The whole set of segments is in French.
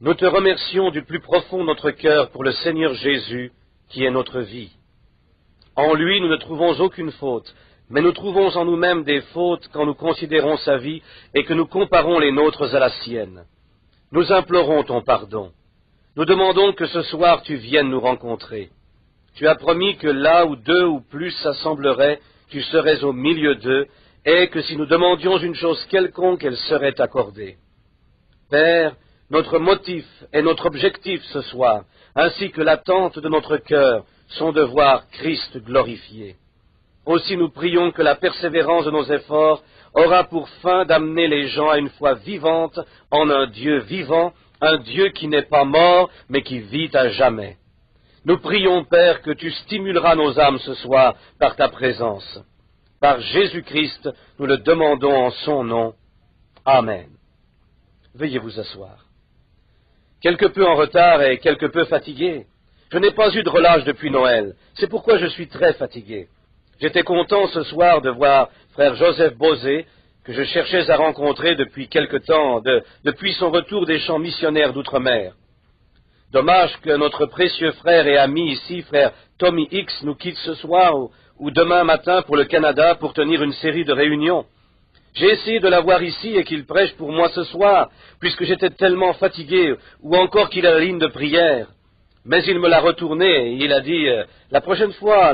Nous te remercions du plus profond de notre cœur pour le Seigneur Jésus, qui est notre vie. En lui, nous ne trouvons aucune faute, mais nous trouvons en nous-mêmes des fautes quand nous considérons sa vie et que nous comparons les nôtres à la sienne. Nous implorons ton pardon. Nous demandons que ce soir tu viennes nous rencontrer. Tu as promis que là où deux ou plus s'assembleraient, tu serais au milieu d'eux, et que si nous demandions une chose quelconque, elle serait accordée. Père, notre motif et notre objectif ce soir, ainsi que l'attente de notre cœur, sont de voir Christ glorifié. Aussi nous prions que la persévérance de nos efforts aura pour fin d'amener les gens à une foi vivante en un Dieu vivant, un Dieu qui n'est pas mort, mais qui vit à jamais. Nous prions, Père, que tu stimuleras nos âmes ce soir par ta présence. Par Jésus-Christ, nous le demandons en son nom. Amen. Veuillez vous asseoir. Quelque peu en retard et quelque peu fatigué. Je n'ai pas eu de relâche depuis Noël. C'est pourquoi je suis très fatigué. J'étais content ce soir de voir frère Joseph Bosé, que je cherchais à rencontrer depuis quelque temps, depuis son retour des champs missionnaires d'outre-mer. Dommage que notre précieux frère et ami ici, frère Tommy X, nous quitte ce soir ou demain matin pour le Canada pour tenir une série de réunions. J'ai essayé de l'avoir ici et qu'il prêche pour moi ce soir, puisque j'étais tellement fatigué, ou encore qu'il a la ligne de prière. Mais il me l'a retourné et il a dit la prochaine fois.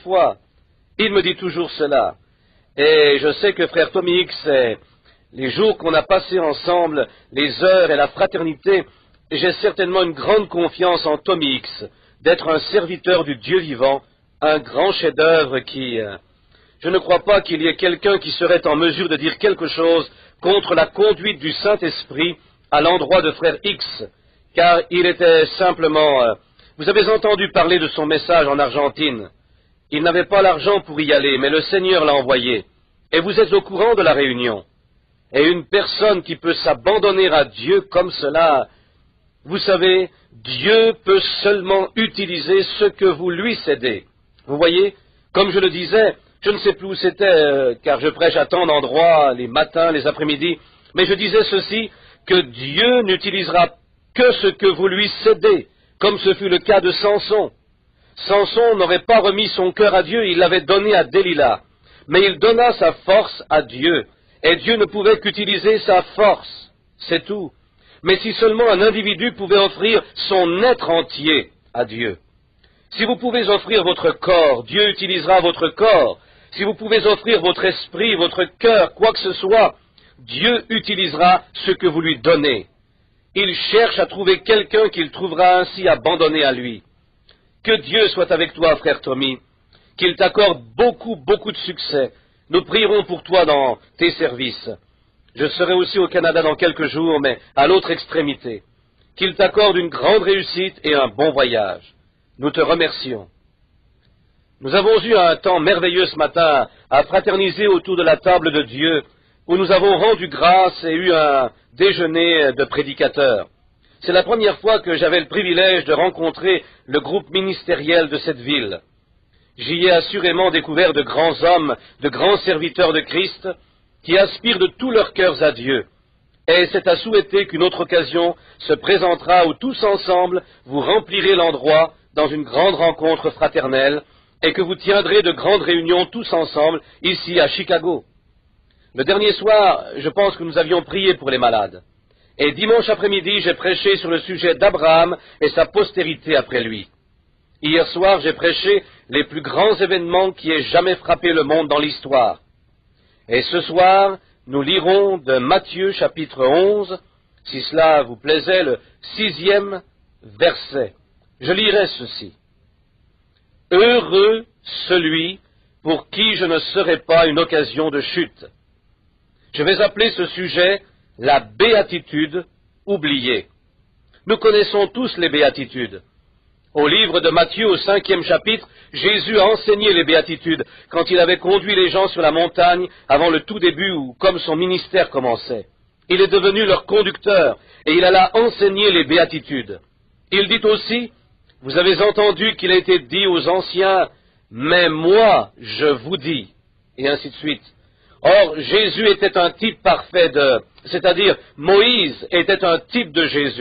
Il me dit toujours cela. Et je sais que frère Tommy X, les jours qu'on a passés ensemble, les heures et la fraternité, j'ai certainement une grande confiance en Tommy X, d'être un serviteur du Dieu vivant, un grand chef-d'œuvre qui... Je ne crois pas qu'il y ait quelqu'un qui serait en mesure de dire quelque chose contre la conduite du Saint-Esprit à l'endroit de frère X, car il était simplement... Vous avez entendu parler de son message en Argentine. Il n'avait pas l'argent pour y aller, mais le Seigneur l'a envoyé. Et vous êtes au courant de la réunion. Et une personne qui peut s'abandonner à Dieu comme cela... Vous savez, Dieu peut seulement utiliser ce que vous lui cédez. Vous voyez, comme je le disais, je ne sais plus où c'était, car je prêche à tant d'endroits, les matins, les après-midi, mais je disais ceci, que Dieu n'utilisera que ce que vous lui cédez, comme ce fut le cas de Samson. Samson n'aurait pas remis son cœur à Dieu, il l'avait donné à Delilah, mais il donna sa force à Dieu, et Dieu ne pouvait qu'utiliser sa force, c'est tout. Mais si seulement un individu pouvait offrir son être entier à Dieu. Si vous pouvez offrir votre corps, Dieu utilisera votre corps. Si vous pouvez offrir votre esprit, votre cœur, quoi que ce soit, Dieu utilisera ce que vous lui donnez. Il cherche à trouver quelqu'un qu'il trouvera ainsi abandonné à lui. Que Dieu soit avec toi, frère Tommy, qu'il t'accorde beaucoup de succès. Nous prierons pour toi dans tes services. Je serai aussi au Canada dans quelques jours, mais à l'autre extrémité. Qu'il t'accorde une grande réussite et un bon voyage. Nous te remercions. Nous avons eu un temps merveilleux ce matin à fraterniser autour de la table de Dieu, où nous avons rendu grâce et eu un déjeuner de prédicateurs. C'est la première fois que j'avais le privilège de rencontrer le groupe ministériel de cette ville. J'y ai assurément découvert de grands hommes, de grands serviteurs de Christ, qui aspirent de tous leurs cœurs à Dieu. Et c'est à souhaiter qu'une autre occasion se présentera où tous ensemble vous remplirez l'endroit dans une grande rencontre fraternelle et que vous tiendrez de grandes réunions tous ensemble ici à Chicago. Le dernier soir, je pense que nous avions prié pour les malades. Et dimanche après-midi, j'ai prêché sur le sujet d'Abraham et sa postérité après lui. Hier soir, j'ai prêché les plus grands événements qui aient jamais frappé le monde dans l'histoire. Et ce soir, nous lirons de Matthieu chapitre 11, si cela vous plaisait, le 6e verset. Je lirai ceci. Heureux celui pour qui je ne serai pas une occasion de chute. Je vais appeler ce sujet la béatitude oubliée. Nous connaissons tous les béatitudes. Au livre de Matthieu, au 5e chapitre, Jésus a enseigné les béatitudes quand il avait conduit les gens sur la montagne avant le tout début ou comme son ministère commençait. Il est devenu leur conducteur et il alla enseigner les béatitudes. Il dit aussi, vous avez entendu qu'il a été dit aux anciens, mais moi je vous dis, et ainsi de suite. Or, Jésus était un type parfait c'est-à-dire Moïse était un type de Jésus.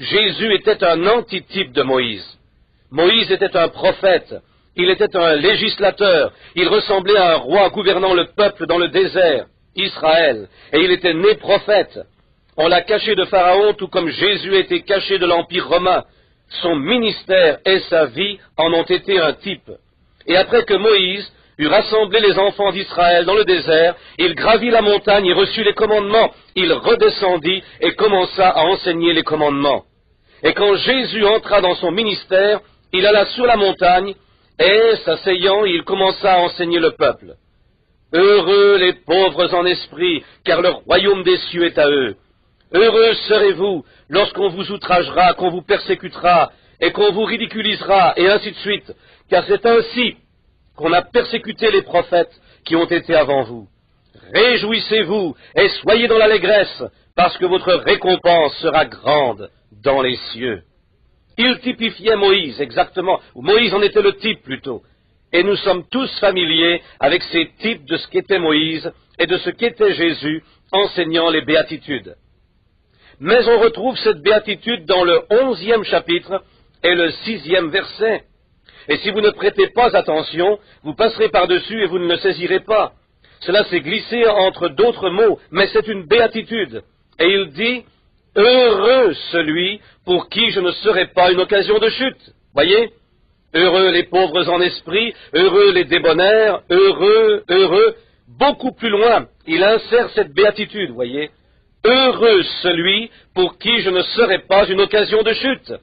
Jésus était un antitype de Moïse. Moïse était un prophète, il était un législateur, il ressemblait à un roi gouvernant le peuple dans le désert, Israël, et il était né prophète. On l'a caché de Pharaon tout comme Jésus était caché de l'Empire romain. Son ministère et sa vie en ont été un type. Et après que Moïse eut rassemblé les enfants d'Israël dans le désert, il gravit la montagne et reçut les commandements. Il redescendit et commença à enseigner les commandements. Et quand Jésus entra dans son ministère, il alla sur la montagne, et, s'asseyant, il commença à enseigner le peuple. Heureux les pauvres en esprit, car le royaume des cieux est à eux. Heureux serez-vous lorsqu'on vous outragera, qu'on vous persécutera, et qu'on vous ridiculisera, et ainsi de suite, car c'est ainsi qu'on a persécuté les prophètes qui ont été avant vous. Réjouissez-vous et soyez dans l'allégresse, parce que votre récompense sera grande dans les cieux. Il typifiait Moïse, exactement, ou Moïse en était le type plutôt, et nous sommes tous familiers avec ces types de ce qu'était Moïse et de ce qu'était Jésus enseignant les béatitudes. Mais on retrouve cette béatitude dans le 11e chapitre et le 6e verset. Et si vous ne prêtez pas attention, vous passerez par-dessus et vous ne le saisirez pas. Cela s'est glissé entre d'autres mots, mais c'est une béatitude. Et il dit, « Heureux celui pour qui je ne serai pas une occasion de chute. » Voyez ? Heureux les pauvres en esprit, heureux les débonnaires, heureux, heureux. Beaucoup plus loin, il insère cette béatitude, voyez ? Heureux celui pour qui je ne serai pas une occasion de chute.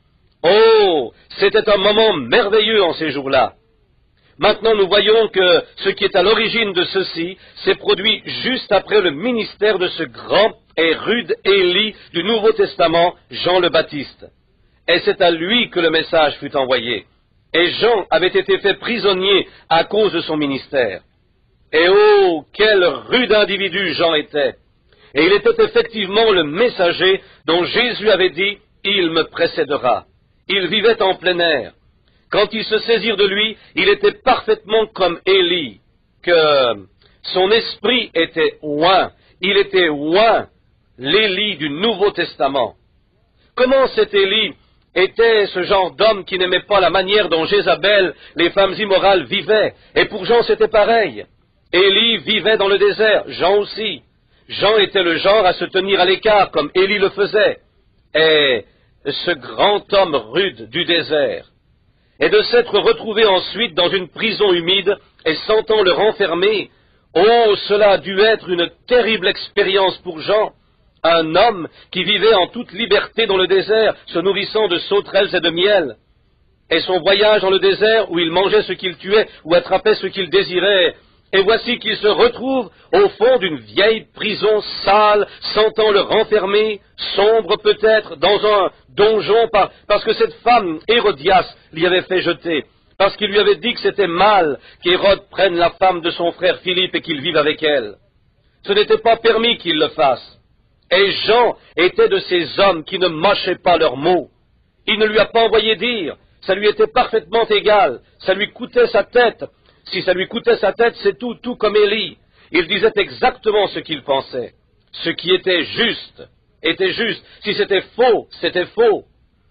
Oh, c'était un moment merveilleux en ces jours-là. Maintenant, nous voyons que ce qui est à l'origine de ceci s'est produit juste après le ministère de ce grand et rude Élie du Nouveau Testament, Jean le Baptiste. Et c'est à lui que le message fut envoyé. Et Jean avait été fait prisonnier à cause de son ministère. Et oh, quel rude individu Jean était! Et il était effectivement le messager dont Jésus avait dit « Il me précédera ». Il vivait en plein air. Quand ils se saisirent de lui, il était parfaitement comme Élie, que son esprit était oint. Il était oint, l'Élie du Nouveau Testament. Comment cet Élie était ce genre d'homme qui n'aimait pas la manière dont Jézabel, les femmes immorales, vivaient? Et pour Jean, c'était pareil. Élie vivait dans le désert, Jean aussi. Jean était le genre à se tenir à l'écart, comme Élie le faisait. Et ce grand homme rude du désert, et de s'être retrouvé ensuite dans une prison humide et sentant le renfermer, oh, cela a dû être une terrible expérience pour Jean, un homme qui vivait en toute liberté dans le désert, se nourrissant de sauterelles et de miel, et son voyage dans le désert où il mangeait ce qu'il tuait ou attrapait ce qu'il désirait. Et voici qu'il se retrouve au fond d'une vieille prison sale, sentant le renfermer, sombre peut-être, dans un donjon, parce que cette femme, Hérodias, l'y avait fait jeter, parce qu'il lui avait dit que c'était mal qu'Hérode prenne la femme de son frère Philippe et qu'il vive avec elle. Ce n'était pas permis qu'il le fasse. Et Jean était de ces hommes qui ne mâchaient pas leurs mots. Il ne lui a pas envoyé dire, ça lui était parfaitement égal, ça lui coûtait sa tête. Si ça lui coûtait sa tête, c'est tout comme Élie. Il disait exactement ce qu'il pensait. Ce qui était juste, était juste. Si c'était faux, c'était faux.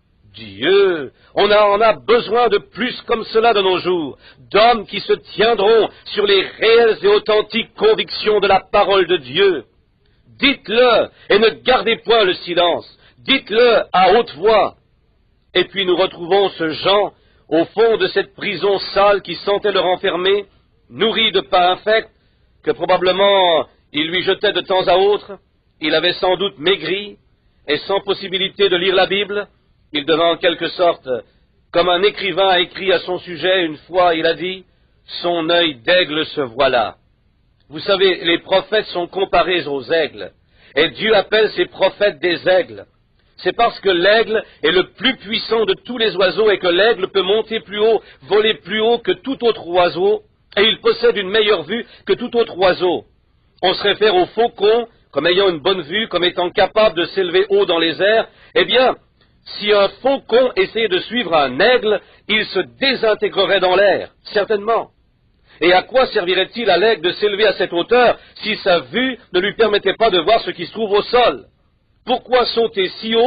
Dieu, on en a besoin de plus comme cela de nos jours, d'hommes qui se tiendront sur les réelles et authentiques convictions de la parole de Dieu. Dites-le et ne gardez point le silence. Dites-le à haute voix. Et puis nous retrouvons ce Jean au fond de cette prison sale qui sentait le renfermer, nourri de pain infect, que probablement il lui jetait de temps à autre. Il avait sans doute maigri, et sans possibilité de lire la Bible, il devint en quelque sorte, comme un écrivain a écrit à son sujet une fois, il a dit, « Son œil d'aigle se voit là ». Vous savez, les prophètes sont comparés aux aigles, et Dieu appelle ses prophètes des aigles. C'est parce que l'aigle est le plus puissant de tous les oiseaux et que l'aigle peut monter plus haut, voler plus haut que tout autre oiseau, et il possède une meilleure vue que tout autre oiseau. On se réfère au faucon comme ayant une bonne vue, comme étant capable de s'élever haut dans les airs. Eh bien, si un faucon essayait de suivre un aigle, il se désintégrerait dans l'air, certainement. Et à quoi servirait-il à l'aigle de s'élever à cette hauteur si sa vue ne lui permettait pas de voir ce qui se trouve au sol? Pourquoi sauter si haut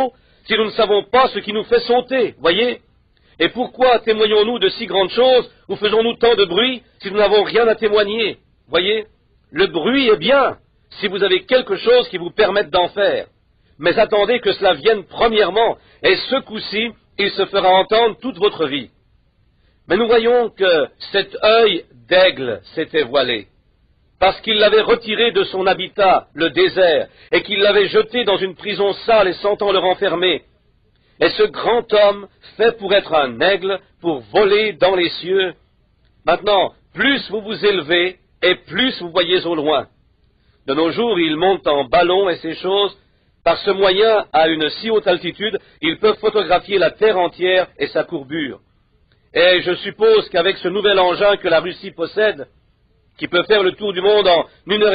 si nous ne savons pas ce qui nous fait sauter, voyez? Et pourquoi témoignons-nous de si grandes choses, ou faisons-nous tant de bruit, si nous n'avons rien à témoigner, voyez? Le bruit est bien, si vous avez quelque chose qui vous permette d'en faire. Mais attendez que cela vienne premièrement, et ce coup-ci, il se fera entendre toute votre vie. Mais nous voyons que cet œil d'aigle s'était voilé, parce qu'il l'avait retiré de son habitat, le désert, et qu'il l'avait jeté dans une prison sale et sentant le renfermer. Et ce grand homme, fait pour être un aigle, pour voler dans les cieux. Maintenant, plus vous vous élevez, et plus vous voyez au loin. De nos jours, ils montent en ballon et ces choses. Par ce moyen, à une si haute altitude, ils peuvent photographier la terre entière et sa courbure. Et je suppose qu'avec ce nouvel engin que la Russie possède, qui peut faire le tour du monde en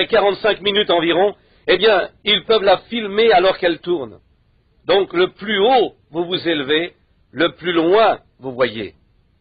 1h45 environ, eh bien, ils peuvent la filmer alors qu'elle tourne. Donc, le plus haut vous vous élevez, le plus loin vous voyez.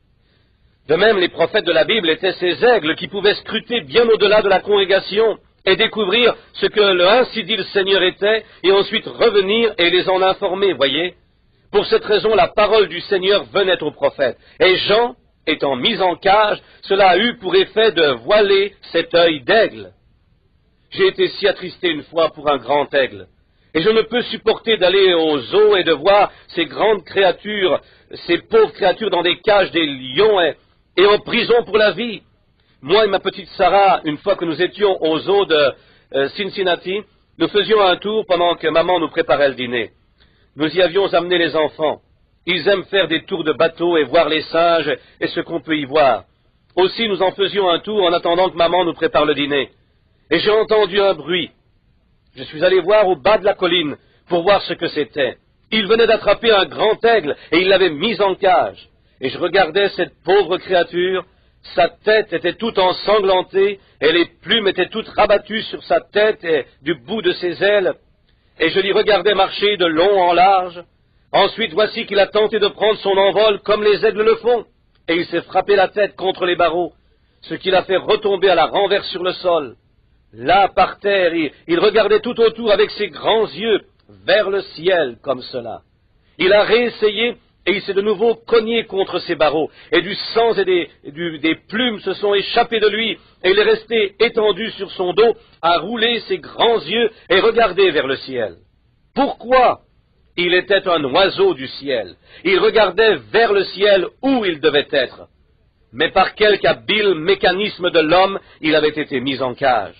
De même, les prophètes de la Bible étaient ces aigles qui pouvaient scruter bien au-delà de la congrégation et découvrir ce que le ainsi dit le Seigneur était, et ensuite revenir et les en informer, voyez. Pour cette raison, la parole du Seigneur venait aux prophètes. Et Jean, étant mis en cage, cela a eu pour effet de voiler cet œil d'aigle. J'ai été si attristé une fois pour un grand aigle, et je ne peux supporter d'aller aux zoos et de voir ces grandes créatures, ces pauvres créatures dans des cages des lions et en prison pour la vie. Moi et ma petite Sarah, une fois que nous étions aux zoo de Cincinnati, nous faisions un tour pendant que maman nous préparait le dîner. Nous y avions amené les enfants. Ils aiment faire des tours de bateau et voir les singes et ce qu'on peut y voir. Aussi, nous en faisions un tour en attendant que maman nous prépare le dîner. Et j'ai entendu un bruit. Je suis allé voir au bas de la colline pour voir ce que c'était. Il venait d'attraper un grand aigle et il l'avait mis en cage. Et je regardais cette pauvre créature. Sa tête était toute ensanglantée et les plumes étaient toutes rabattues sur sa tête et du bout de ses ailes. Et je l'y regardais marcher de long en large. Ensuite, voici qu'il a tenté de prendre son envol comme les aigles le font. Et il s'est frappé la tête contre les barreaux, ce qui l'a fait retomber à la renverse sur le sol. Là, par terre, il regardait tout autour avec ses grands yeux vers le ciel, comme cela. Il a réessayé et il s'est de nouveau cogné contre ses barreaux. Et du sang et des plumes se sont échappés de lui. Et il est resté étendu sur son dos, à rouler ses grands yeux et regarder vers le ciel. Pourquoi? Il était un oiseau du ciel. Il regardait vers le ciel où il devait être. Mais par quelque habile mécanisme de l'homme, il avait été mis en cage.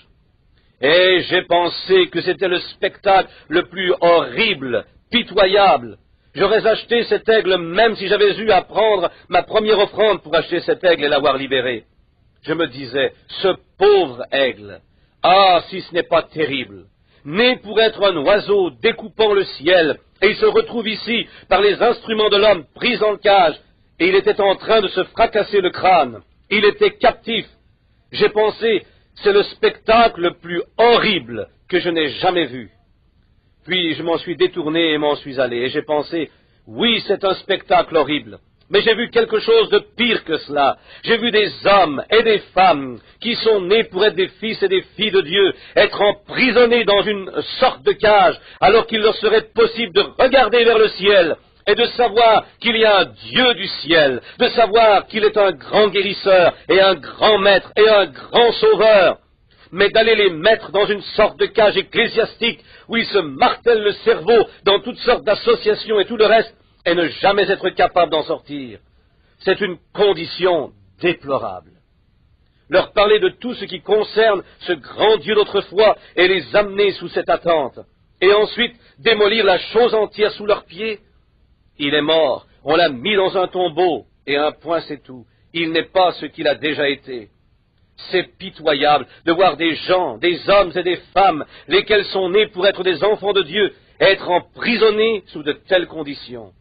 Et j'ai pensé que c'était le spectacle le plus horrible, pitoyable. J'aurais acheté cet aigle même si j'avais eu à prendre ma première offrande pour acheter cet aigle et l'avoir libéré. Je me disais, ce pauvre aigle, ah, si ce n'est pas terrible, né pour être un oiseau découpant le ciel, et il se retrouve ici par les instruments de l'homme pris en cage, et il était en train de se fracasser le crâne. Il était captif. J'ai pensé, c'est le spectacle le plus horrible que je n'ai jamais vu. Puis je m'en suis détourné et m'en suis allé, et j'ai pensé, oui, c'est un spectacle horrible, mais j'ai vu quelque chose de pire que cela. J'ai vu des hommes et des femmes qui sont nés pour être des fils et des filles de Dieu, être emprisonnés dans une sorte de cage, alors qu'il leur serait possible de regarder vers le ciel et de savoir qu'il y a un Dieu du ciel, de savoir qu'il est un grand guérisseur et un grand maître et un grand sauveur. Mais d'aller les mettre dans une sorte de cage ecclésiastique où ils se martèlent le cerveau dans toutes sortes d'associations et tout le reste, et ne jamais être capable d'en sortir, c'est une condition déplorable. Leur parler de tout ce qui concerne ce grand Dieu d'autrefois et les amener sous cette attente, et ensuite démolir la chose entière sous leurs pieds. Il est mort, on l'a mis dans un tombeau, et un point c'est tout. Il n'est pas ce qu'il a déjà été. C'est pitoyable de voir des gens, des hommes et des femmes, lesquels sont nés pour être des enfants de Dieu, être emprisonnés sous de telles conditions.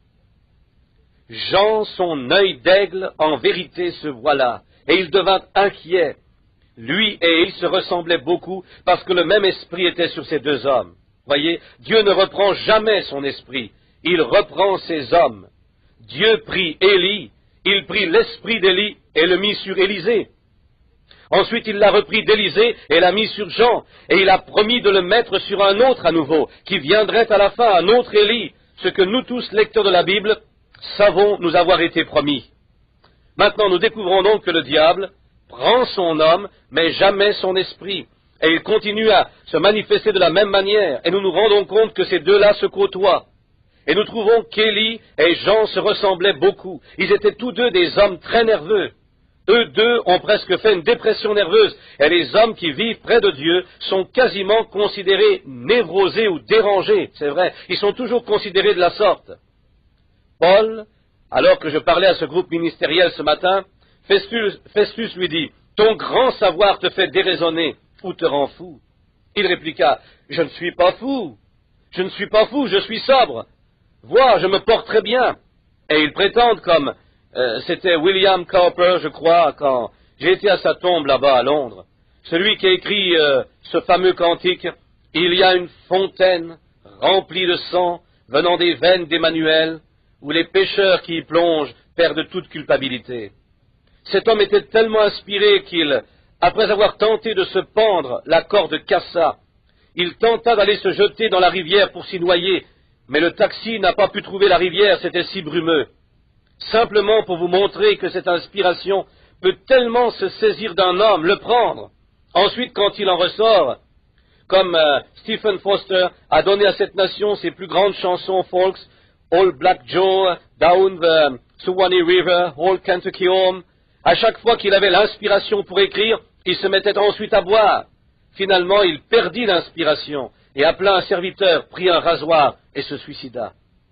Jean, son œil d'aigle, en vérité se voila, et il devint inquiet. Lui et il se ressemblaient beaucoup, parce que le même esprit était sur ces deux hommes. Voyez, Dieu ne reprend jamais son esprit, il reprend ses hommes. Dieu prit Élie, il prit l'esprit d'Élie et le mit sur Élisée. Ensuite, il l'a repris d'Élisée et l'a mis sur Jean, et il a promis de le mettre sur un autre à nouveau, qui viendrait à la fin, un autre Élie, ce que nous tous, lecteurs de la Bible, savons nous avoir été promis. Maintenant, nous découvrons donc que le diable prend son homme, mais jamais son esprit. Et il continue à se manifester de la même manière. Et nous nous rendons compte que ces deux-là se côtoient. Et nous trouvons qu'Élie et Jean se ressemblaient beaucoup. Ils étaient tous deux des hommes très nerveux. Eux deux ont presque fait une dépression nerveuse. Et les hommes qui vivent près de Dieu sont quasiment considérés névrosés ou dérangés. C'est vrai, ils sont toujours considérés de la sorte. Paul, alors que je parlais à ce groupe ministériel ce matin, Festus lui dit, « Ton grand savoir te fait déraisonner ou te rend fou. » Il répliqua, « Je ne suis pas fou. Je ne suis pas fou, je suis sobre. Vois, je me porte très bien. » Et ils prétendent comme, c'était William Cowper, je crois, quand j'ai été à sa tombe là-bas à Londres, celui qui a écrit ce fameux cantique, « Il y a une fontaine remplie de sang venant des veines d'Emmanuel, où les pécheurs qui y plongent perdent toute culpabilité. » Cet homme était tellement inspiré qu'il, après avoir tenté de se pendre, la corde cassa. Il tenta d'aller se jeter dans la rivière pour s'y noyer, mais le taxi n'a pas pu trouver la rivière, c'était si brumeux. Simplement pour vous montrer que cette inspiration peut tellement se saisir d'un homme, le prendre. Ensuite, quand il en ressort, comme Stephen Foster a donné à cette nation ses plus grandes chansons folks, All Black Joe, Down the Suwannee River, All Kentucky Home, à chaque fois qu'il avait l'inspiration pour écrire, il se mettait ensuite à boire. Finalement, il perdit l'inspiration et appela un serviteur, prit un rasoir et se suicida.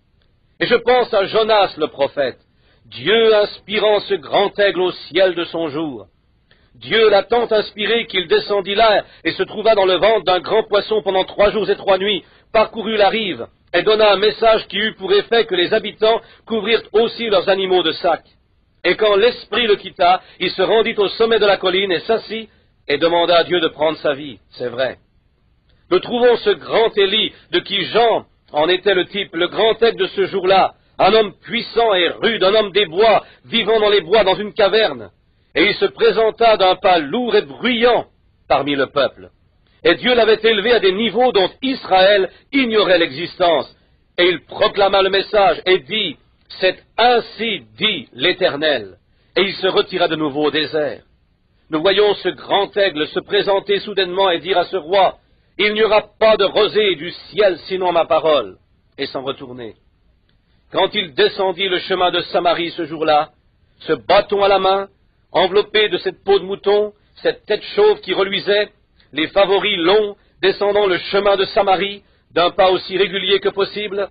Et je pense à Jonas le prophète, Dieu inspirant ce grand aigle au ciel de son jour. Dieu l'a tant inspiré qu'il descendit là et se trouva dans le ventre d'un grand poisson pendant 3 jours et 3 nuits, parcourut la rive et donna un message qui eut pour effet que les habitants couvrirent aussi leurs animaux de sac. Et quand l'esprit le quitta, il se rendit au sommet de la colline et s'assit et demanda à Dieu de prendre sa vie. C'est vrai. Nous trouvons ce grand Élie, de qui Jean en était le type, le grand aigle de ce jour-là, un homme puissant et rude, un homme des bois, vivant dans les bois dans une caverne. Et il se présenta d'un pas lourd et bruyant parmi le peuple. Et Dieu l'avait élevé à des niveaux dont Israël ignorait l'existence. Et il proclama le message et dit, « C'est ainsi dit l'Éternel. » Et il se retira de nouveau au désert. Nous voyons ce grand aigle se présenter soudainement et dire à ce roi, « Il n'y aura pas de rosée du ciel sinon ma parole. » Et s'en retourner. Quand il descendit le chemin de Samarie ce jour-là, ce bâton à la main, enveloppé de cette peau de mouton, cette tête chauve qui reluisait, les favoris longs descendant le chemin de Samarie, d'un pas aussi régulier que possible,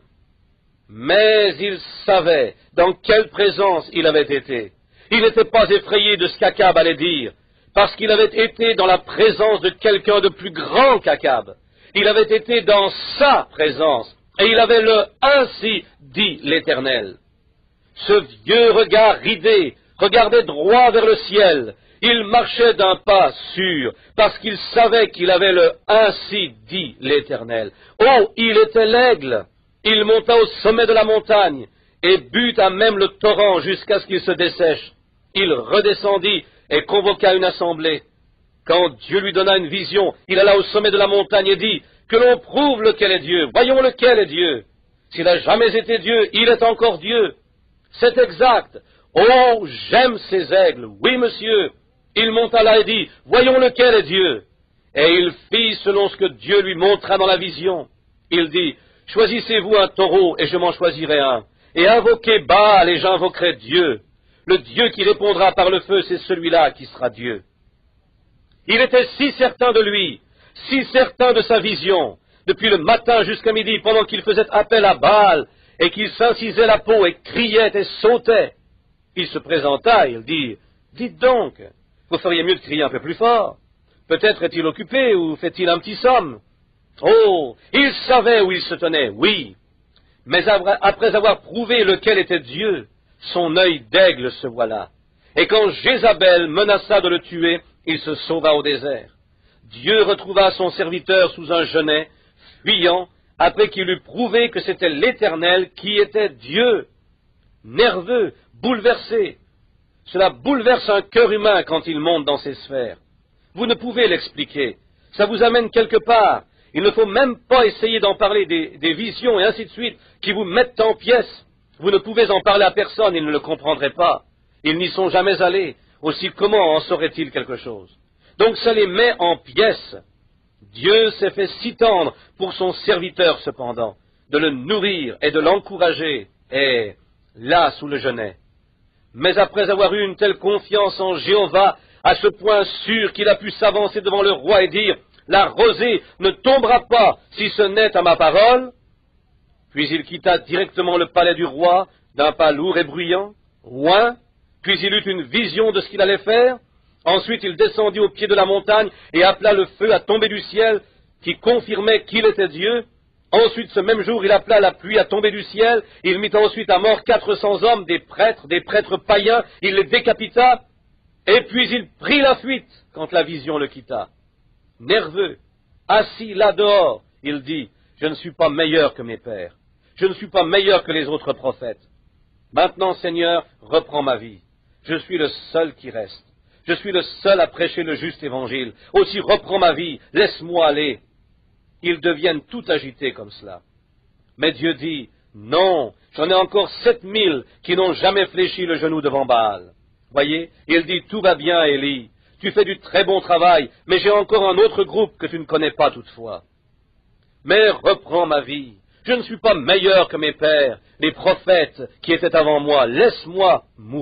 mais il savait dans quelle présence il avait été. Il n'était pas effrayé de ce qu'Akab allait dire, parce qu'il avait été dans la présence de quelqu'un de plus grand qu'Akab. Il avait été dans sa présence, et il avait le « ainsi dit l'Éternel ». Ce vieux regard ridé regardait droit vers le ciel. Il marchait d'un pas sûr, parce qu'il savait qu'il avait le « ainsi dit l'Éternel ». Oh, il était l'aigle. Il monta au sommet de la montagne et but à même le torrent jusqu'à ce qu'il se dessèche. Il redescendit et convoqua une assemblée. Quand Dieu lui donna une vision, il alla au sommet de la montagne et dit, « Que l'on prouve lequel est Dieu, voyons lequel est Dieu. S'il n'a jamais été Dieu, il est encore Dieu. » C'est exact. Oh, j'aime ces aigles. Oui, monsieur. Il monta là et dit, « Voyons lequel est Dieu. » Et il fit selon ce que Dieu lui montra dans la vision. Il dit, « Choisissez-vous un taureau, et je m'en choisirai un. Et invoquez Baal, et j'invoquerai Dieu. Le Dieu qui répondra par le feu, c'est celui-là qui sera Dieu. » Il était si certain de lui, si certain de sa vision, depuis le matin jusqu'à midi, pendant qu'il faisait appel à Baal, et qu'il s'incisait la peau, et criait et sautait. Il se présenta, et il dit, « Dites donc, vous feriez mieux de crier un peu plus fort. Peut-être est-il occupé, ou fait-il un petit somme. » Oh, il savait où il se tenait, oui. Mais après avoir prouvé lequel était Dieu, son œil d'aigle se voila. Et quand Jézabel menaça de le tuer, il se sauva au désert. Dieu retrouva son serviteur sous un genêt, fuyant, après qu'il eut prouvé que c'était l'Éternel qui était Dieu. Nerveux, bouleversé. Cela bouleverse un cœur humain quand il monte dans ces sphères. Vous ne pouvez l'expliquer. Ça vous amène quelque part. Il ne faut même pas essayer d'en parler des visions et ainsi de suite qui vous mettent en pièces. Vous ne pouvez en parler à personne, ils ne le comprendraient pas. Ils n'y sont jamais allés. Aussi, comment en sauraient-ils quelque chose? Donc ça les met en pièces. Dieu s'est fait si tendre pour son serviteur cependant, de le nourrir et de l'encourager, et là sous le genêt. Mais après avoir eu une telle confiance en Jéhovah, à ce point sûr qu'il a pu s'avancer devant le roi et dire, « La rosée ne tombera pas si ce n'est à ma parole », puis il quitta directement le palais du roi d'un pas lourd et bruyant, loin, puis il eut une vision de ce qu'il allait faire. Ensuite il descendit au pied de la montagne et appela le feu à tomber du ciel, qui confirmait qu'il était Dieu. Ensuite, ce même jour, il appela la pluie à tomber du ciel. Il mit ensuite à mort 400 hommes, des prêtres païens. Il les décapita. Et puis il prit la fuite quand la vision le quitta. Nerveux, assis là dehors, il dit, « Je ne suis pas meilleur que mes pères. Je ne suis pas meilleur que les autres prophètes. Maintenant, Seigneur, reprends ma vie. Je suis le seul qui reste. Je suis le seul à prêcher le juste évangile. Aussi, reprends ma vie. Laisse-moi aller. » Ils deviennent tout agités comme cela. Mais Dieu dit, « Non, j'en ai encore 7000 qui n'ont jamais fléchi le genou devant Baal. » Voyez, il dit, « Tout va bien, Élie. Tu fais du très bon travail, mais j'ai encore un autre groupe que tu ne connais pas toutefois. Mais reprends ma vie. Je ne suis pas meilleur que mes pères, les prophètes qui étaient avant moi. Laisse-moi mourir. »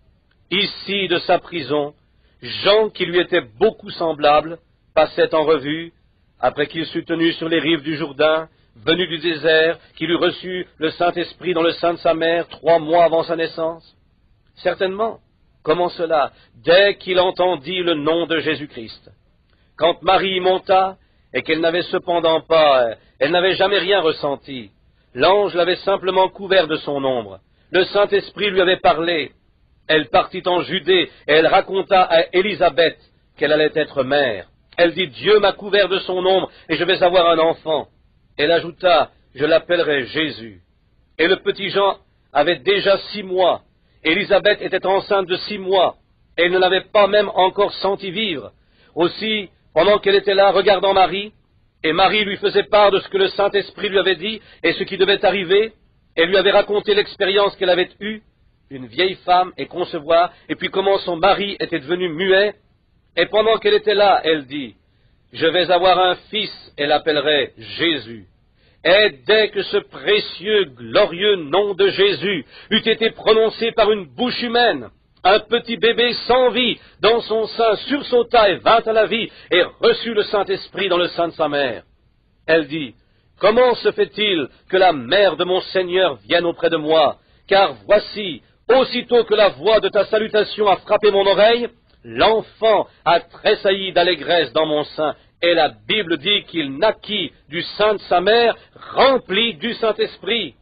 Ici, de sa prison, Jean, qui lui était beaucoup semblable, passait en revue, après qu'il fut tenu sur les rives du Jourdain, venu du désert, qu'il eut reçu le Saint-Esprit dans le sein de sa mère 3 mois avant sa naissance. Certainement. Comment cela? Dès qu'il entendit le nom de Jésus-Christ. Quand Marie y monta, et qu'elle n'avait cependant pas, elle n'avait jamais rien ressenti, l'ange l'avait simplement couvert de son ombre. Le Saint-Esprit lui avait parlé. Elle partit en Judée, et elle raconta à Élisabeth qu'elle allait être mère. Elle dit, « Dieu m'a couvert de son ombre, et je vais avoir un enfant. » Elle ajouta, « Je l'appellerai Jésus. » Et le petit Jean avait déjà 6 mois. Élisabeth était enceinte de 6 mois, et elle ne l'avait pas même encore senti vivre. Aussi, pendant qu'elle était là, regardant Marie, et Marie lui faisait part de ce que le Saint-Esprit lui avait dit, et ce qui devait arriver, elle lui avait raconté l'expérience qu'elle avait eue, d'une vieille femme, et concevoir, et puis comment son mari était devenu muet, et pendant qu'elle était là, elle dit, « Je vais avoir un fils, et l'appellerai Jésus. » Et dès que ce précieux, glorieux nom de Jésus eut été prononcé par une bouche humaine, un petit bébé sans vie dans son sein sursauta et vint à la vie et reçut le Saint-Esprit dans le sein de sa mère. Elle dit, « Comment se fait-il que la mère de mon Seigneur vienne auprès de moi? Car voici, aussitôt que la voix de ta salutation a frappé mon oreille, l'enfant a tressailli d'allégresse dans mon sein. » Et la Bible dit qu'il naquit du sein de sa mère, rempli du Saint-Esprit.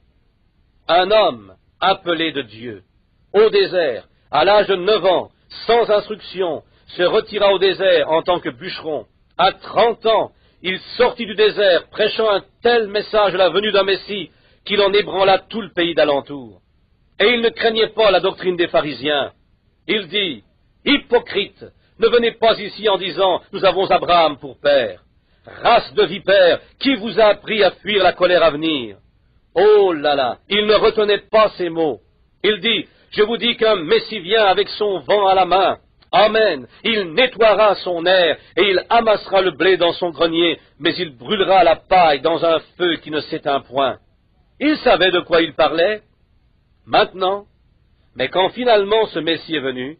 Un homme appelé de Dieu, au désert, à l'âge de 9 ans, sans instruction, se retira au désert en tant que bûcheron. À 30 ans, il sortit du désert, prêchant un tel message à la venue d'un Messie, qu'il en ébranla tout le pays d'alentour. Et il ne craignait pas la doctrine des pharisiens. Il dit, « Hypocrite, ne venez pas ici en disant, nous avons Abraham pour père. Race de vipères, qui vous a appris à fuir la colère à venir? » Oh là là, il ne retenait pas ces mots. Il dit, je vous dis qu'un Messie vient avec son vent à la main. Amen. Il nettoiera son air et il amassera le blé dans son grenier, mais il brûlera la paille dans un feu qui ne s'éteint point. Il savait de quoi il parlait. Maintenant, mais quand finalement ce Messie est venu,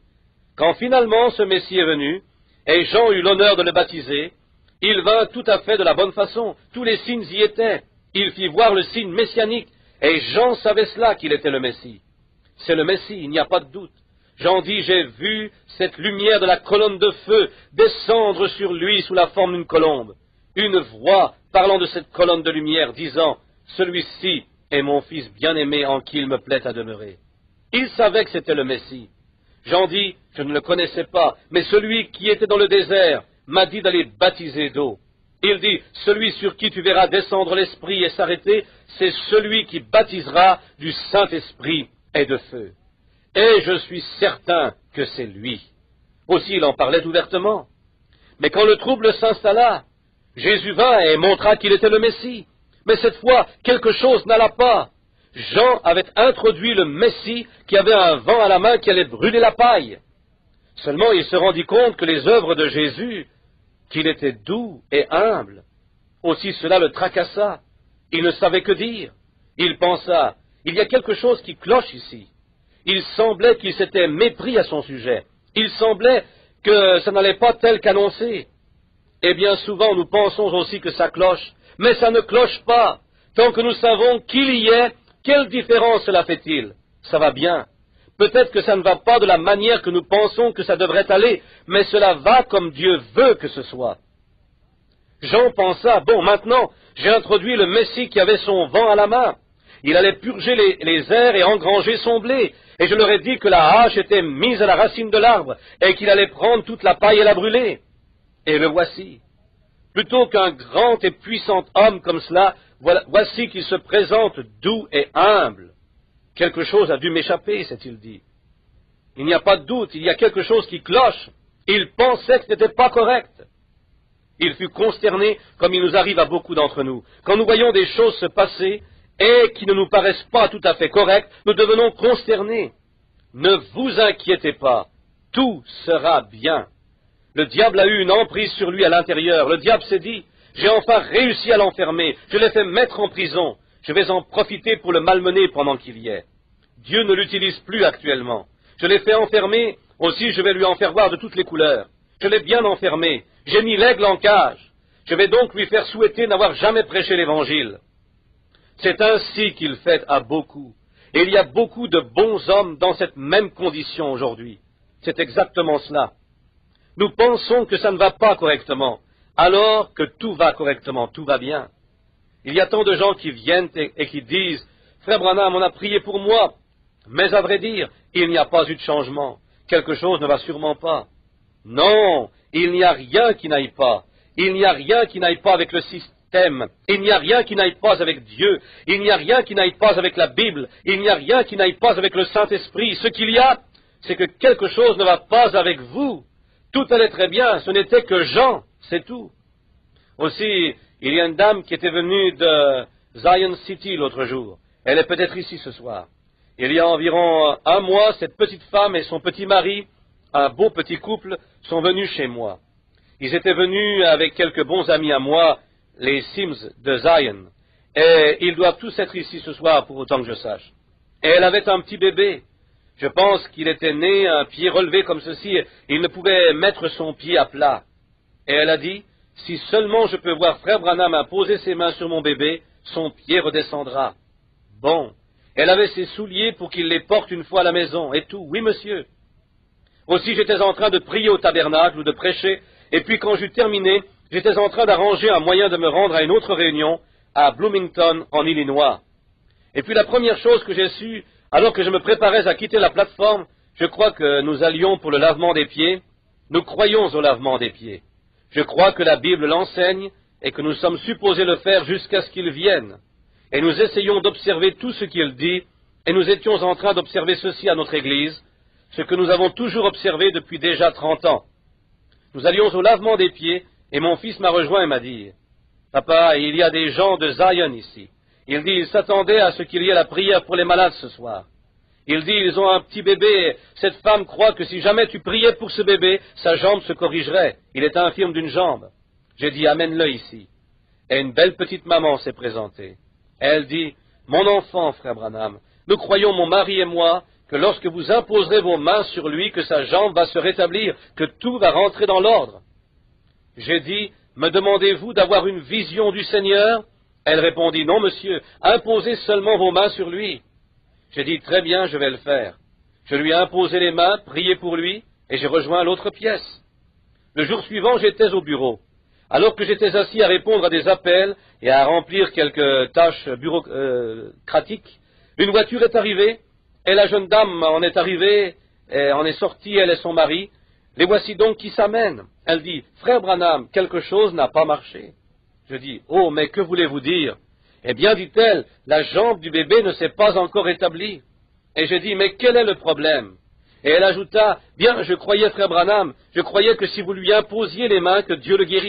et Jean eut l'honneur de le baptiser, il vint tout à fait de la bonne façon, tous les signes y étaient, il fit voir le signe messianique, et Jean savait cela qu'il était le Messie. C'est le Messie, il n'y a pas de doute. Jean dit, j'ai vu cette lumière de la colonne de feu descendre sur lui sous la forme d'une colombe. Une voix parlant de cette colonne de lumière, disant, celui-ci est mon fils bien-aimé en qui il me plaît à demeurer. Il savait que c'était le Messie. Jean dit, je ne le connaissais pas, mais celui qui était dans le désert m'a dit d'aller baptiser d'eau. Il dit, celui sur qui tu verras descendre l'Esprit et s'arrêter, c'est celui qui baptisera du Saint-Esprit et de feu. Et je suis certain que c'est lui. Aussi il en parlait ouvertement. Mais quand le trouble s'installa, Jésus vint et montra qu'il était le Messie. Mais cette fois, quelque chose n'alla pas. Jean avait introduit le Messie qui avait un vent à la main qui allait brûler la paille. Seulement il se rendit compte que les œuvres de Jésus, qu'il était doux et humble, aussi cela le tracassa. Il ne savait que dire. Il pensa, il y a quelque chose qui cloche ici. Il semblait qu'il s'était mépris à son sujet. Il semblait que ça n'allait pas tel qu'annoncé. Et bien souvent nous pensons aussi que ça cloche, mais ça ne cloche pas. Tant que nous savons qu'il y est, quelle différence cela fait-il? Ça va bien. Peut-être que ça ne va pas de la manière que nous pensons que ça devrait aller, mais cela va comme Dieu veut que ce soit. Jean pensa, bon, maintenant, j'ai introduit le Messie qui avait son vent à la main. Il allait purger les airs et engranger son blé. Et je leur ai dit que la hache était mise à la racine de l'arbre et qu'il allait prendre toute la paille et la brûler. Et le voici. Plutôt qu'un grand et puissant homme comme cela, voici qu'il se présente doux et humble. Quelque chose a dû m'échapper, s'est-il dit. Il n'y a pas de doute, il y a quelque chose qui cloche. Il pensait que ce n'était pas correct. Il fut consterné, comme il nous arrive à beaucoup d'entre nous. Quand nous voyons des choses se passer et qui ne nous paraissent pas tout à fait correctes, nous devenons consternés. Ne vous inquiétez pas, tout sera bien. Le diable a eu une emprise sur lui à l'intérieur. Le diable s'est dit, j'ai enfin réussi à l'enfermer, je l'ai fait mettre en prison, je vais en profiter pour le malmener pendant qu'il y est. Dieu ne l'utilise plus actuellement. Je l'ai fait enfermer, aussi je vais lui en faire voir de toutes les couleurs. Je l'ai bien enfermé, j'ai mis l'aigle en cage. Je vais donc lui faire souhaiter n'avoir jamais prêché l'Évangile. C'est ainsi qu'il fait à beaucoup. Et il y a beaucoup de bons hommes dans cette même condition aujourd'hui. C'est exactement cela. Nous pensons que ça ne va pas correctement, alors que tout va correctement, tout va bien. Il y a tant de gens qui viennent et qui disent « Frère Branham, on a prié pour moi, mais à vrai dire, il n'y a pas eu de changement. Quelque chose ne va sûrement pas. » Non, il n'y a rien qui n'aille pas. Il n'y a rien qui n'aille pas avec le système. Il n'y a rien qui n'aille pas avec Dieu. Il n'y a rien qui n'aille pas avec la Bible. Il n'y a rien qui n'aille pas avec le Saint-Esprit. Ce qu'il y a, c'est que quelque chose ne va pas avec vous. Tout allait très bien, ce n'était que Jean, c'est tout. Aussi, il y a une dame qui était venue de Zion City l'autre jour. Elle est peut-être ici ce soir. Il y a environ un mois, cette petite femme et son petit mari, un beau petit couple, sont venus chez moi. Ils étaient venus avec quelques bons amis à moi, les Sims de Zion, et ils doivent tous être ici ce soir pour autant que je sache. Et elle avait un petit bébé. Je pense qu'il était né, un pied relevé comme ceci, et il ne pouvait mettre son pied à plat. Et elle a dit, si seulement je peux voir Frère Branham imposer ses mains sur mon bébé, son pied redescendra. Bon, elle avait ses souliers pour qu'il les porte une fois à la maison, et tout, oui monsieur. Aussi j'étais en train de prier au tabernacle ou de prêcher, et puis quand j'eus terminé, j'étais en train d'arranger un moyen de me rendre à une autre réunion, à Bloomington, en Illinois. Et puis la première chose que j'ai su, alors que je me préparais à quitter la plateforme, je crois que nous allions pour le lavement des pieds. Nous croyons au lavement des pieds. Je crois que la Bible l'enseigne et que nous sommes supposés le faire jusqu'à ce qu'il vienne. Et nous essayons d'observer tout ce qu'il dit, et nous étions en train d'observer ceci à notre Église, ce que nous avons toujours observé depuis déjà 30 ans. Nous allions au lavement des pieds, et mon fils m'a rejoint et m'a dit, « Papa, il y a des gens de Zion ici. » Il dit, il s'attendait à ce qu'il y ait la prière pour les malades ce soir. Il dit, ils ont un petit bébé, cette femme croit que si jamais tu priais pour ce bébé, sa jambe se corrigerait. Il est infirme d'une jambe. J'ai dit, amène-le ici. Et une belle petite maman s'est présentée. Elle dit, mon enfant, frère Branham, nous croyons, mon mari et moi, que lorsque vous imposerez vos mains sur lui, que sa jambe va se rétablir, que tout va rentrer dans l'ordre. J'ai dit, me demandez-vous d'avoir une vision du Seigneur? Elle répondit, non, monsieur, imposez seulement vos mains sur lui. J'ai dit, très bien, je vais le faire. Je lui ai imposé les mains, prié pour lui, et j'ai rejoint l'autre pièce. Le jour suivant, j'étais au bureau. Alors que j'étais assis à répondre à des appels et à remplir quelques tâches bureaucratiques, une voiture est arrivée, et la jeune dame en est arrivée, et en est sortie, elle et son mari. Les voici donc qui s'amènent. Elle dit, frère Branham, quelque chose n'a pas marché. Je dis, oh, mais que voulez-vous dire? Eh bien, dit-elle, la jambe du bébé ne s'est pas encore établie. Et j'ai dit, mais quel est le problème? Et elle ajouta, bien, je croyais, frère Branham, je croyais que si vous lui imposiez les mains, que Dieu le guérirait.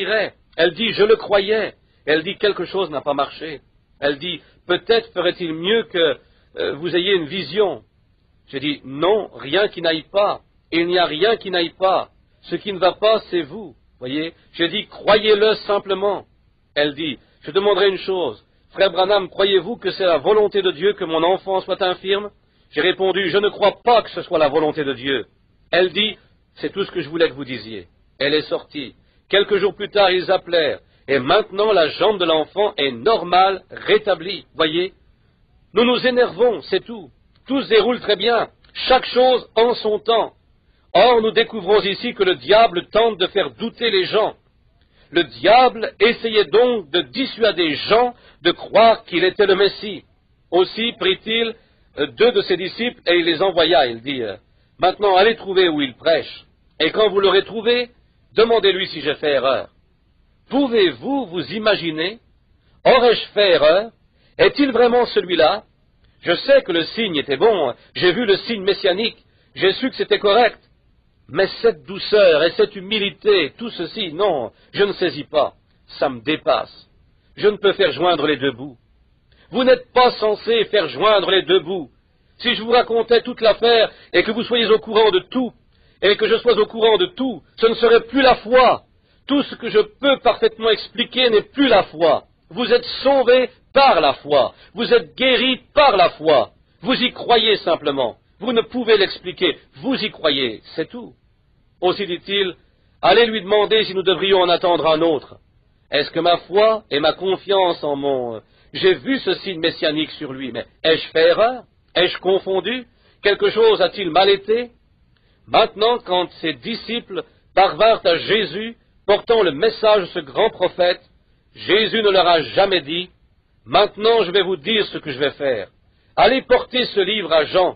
Elle dit, je le croyais. Elle dit, quelque chose n'a pas marché. Elle dit, peut-être ferait-il mieux que vous ayez une vision. J'ai dit, non, rien qui n'aille pas. Il n'y a rien qui n'aille pas. Ce qui ne va pas, c'est vous. Voyez, j'ai dit, croyez-le simplement. Elle dit, je demanderai une chose. Frère Branham, croyez-vous que c'est la volonté de Dieu que mon enfant soit infirme? J'ai répondu, je ne crois pas que ce soit la volonté de Dieu. Elle dit, c'est tout ce que je voulais que vous disiez. Elle est sortie. Quelques jours plus tard, ils appelèrent. Et maintenant, la jambe de l'enfant est normale, rétablie. Voyez, nous nous énervons, c'est tout. Tout se déroule très bien. Chaque chose en son temps. Or, nous découvrons ici que le diable tente de faire douter les gens. Le diable essayait donc de dissuader Jean de croire qu'il était le Messie. Aussi prit-il 2 de ses disciples et il les envoya. Il dit, maintenant allez trouver où il prêche. Et quand vous l'aurez trouvé, demandez-lui si j'ai fait erreur. Pouvez-vous vous imaginer? Aurais-je fait erreur? Est-il vraiment celui-là? Je sais que le signe était bon, j'ai vu le signe messianique, j'ai su que c'était correct. Mais cette douceur et cette humilité, tout ceci, non, je ne saisis pas. Ça me dépasse. Je ne peux faire joindre les 2 bouts. Vous n'êtes pas censé faire joindre les 2 bouts. Si je vous racontais toute l'affaire et que vous soyez au courant de tout, et que je sois au courant de tout, ce ne serait plus la foi. Tout ce que je peux parfaitement expliquer n'est plus la foi. Vous êtes sauvés par la foi. Vous êtes guéris par la foi. Vous y croyez simplement. Vous ne pouvez l'expliquer. Vous y croyez. C'est tout. Aussi dit-il, allez lui demander si nous devrions en attendre un autre. Est-ce que ma foi et ma confiance en mon... J'ai vu ce signe messianique sur lui, mais ai-je fait erreur? Ai-je confondu? Quelque chose a-t-il mal été? Maintenant, quand ses disciples parvinrent à Jésus, portant le message de ce grand prophète, Jésus ne leur a jamais dit, « Maintenant je vais vous dire ce que je vais faire. Allez porter ce livre à Jean,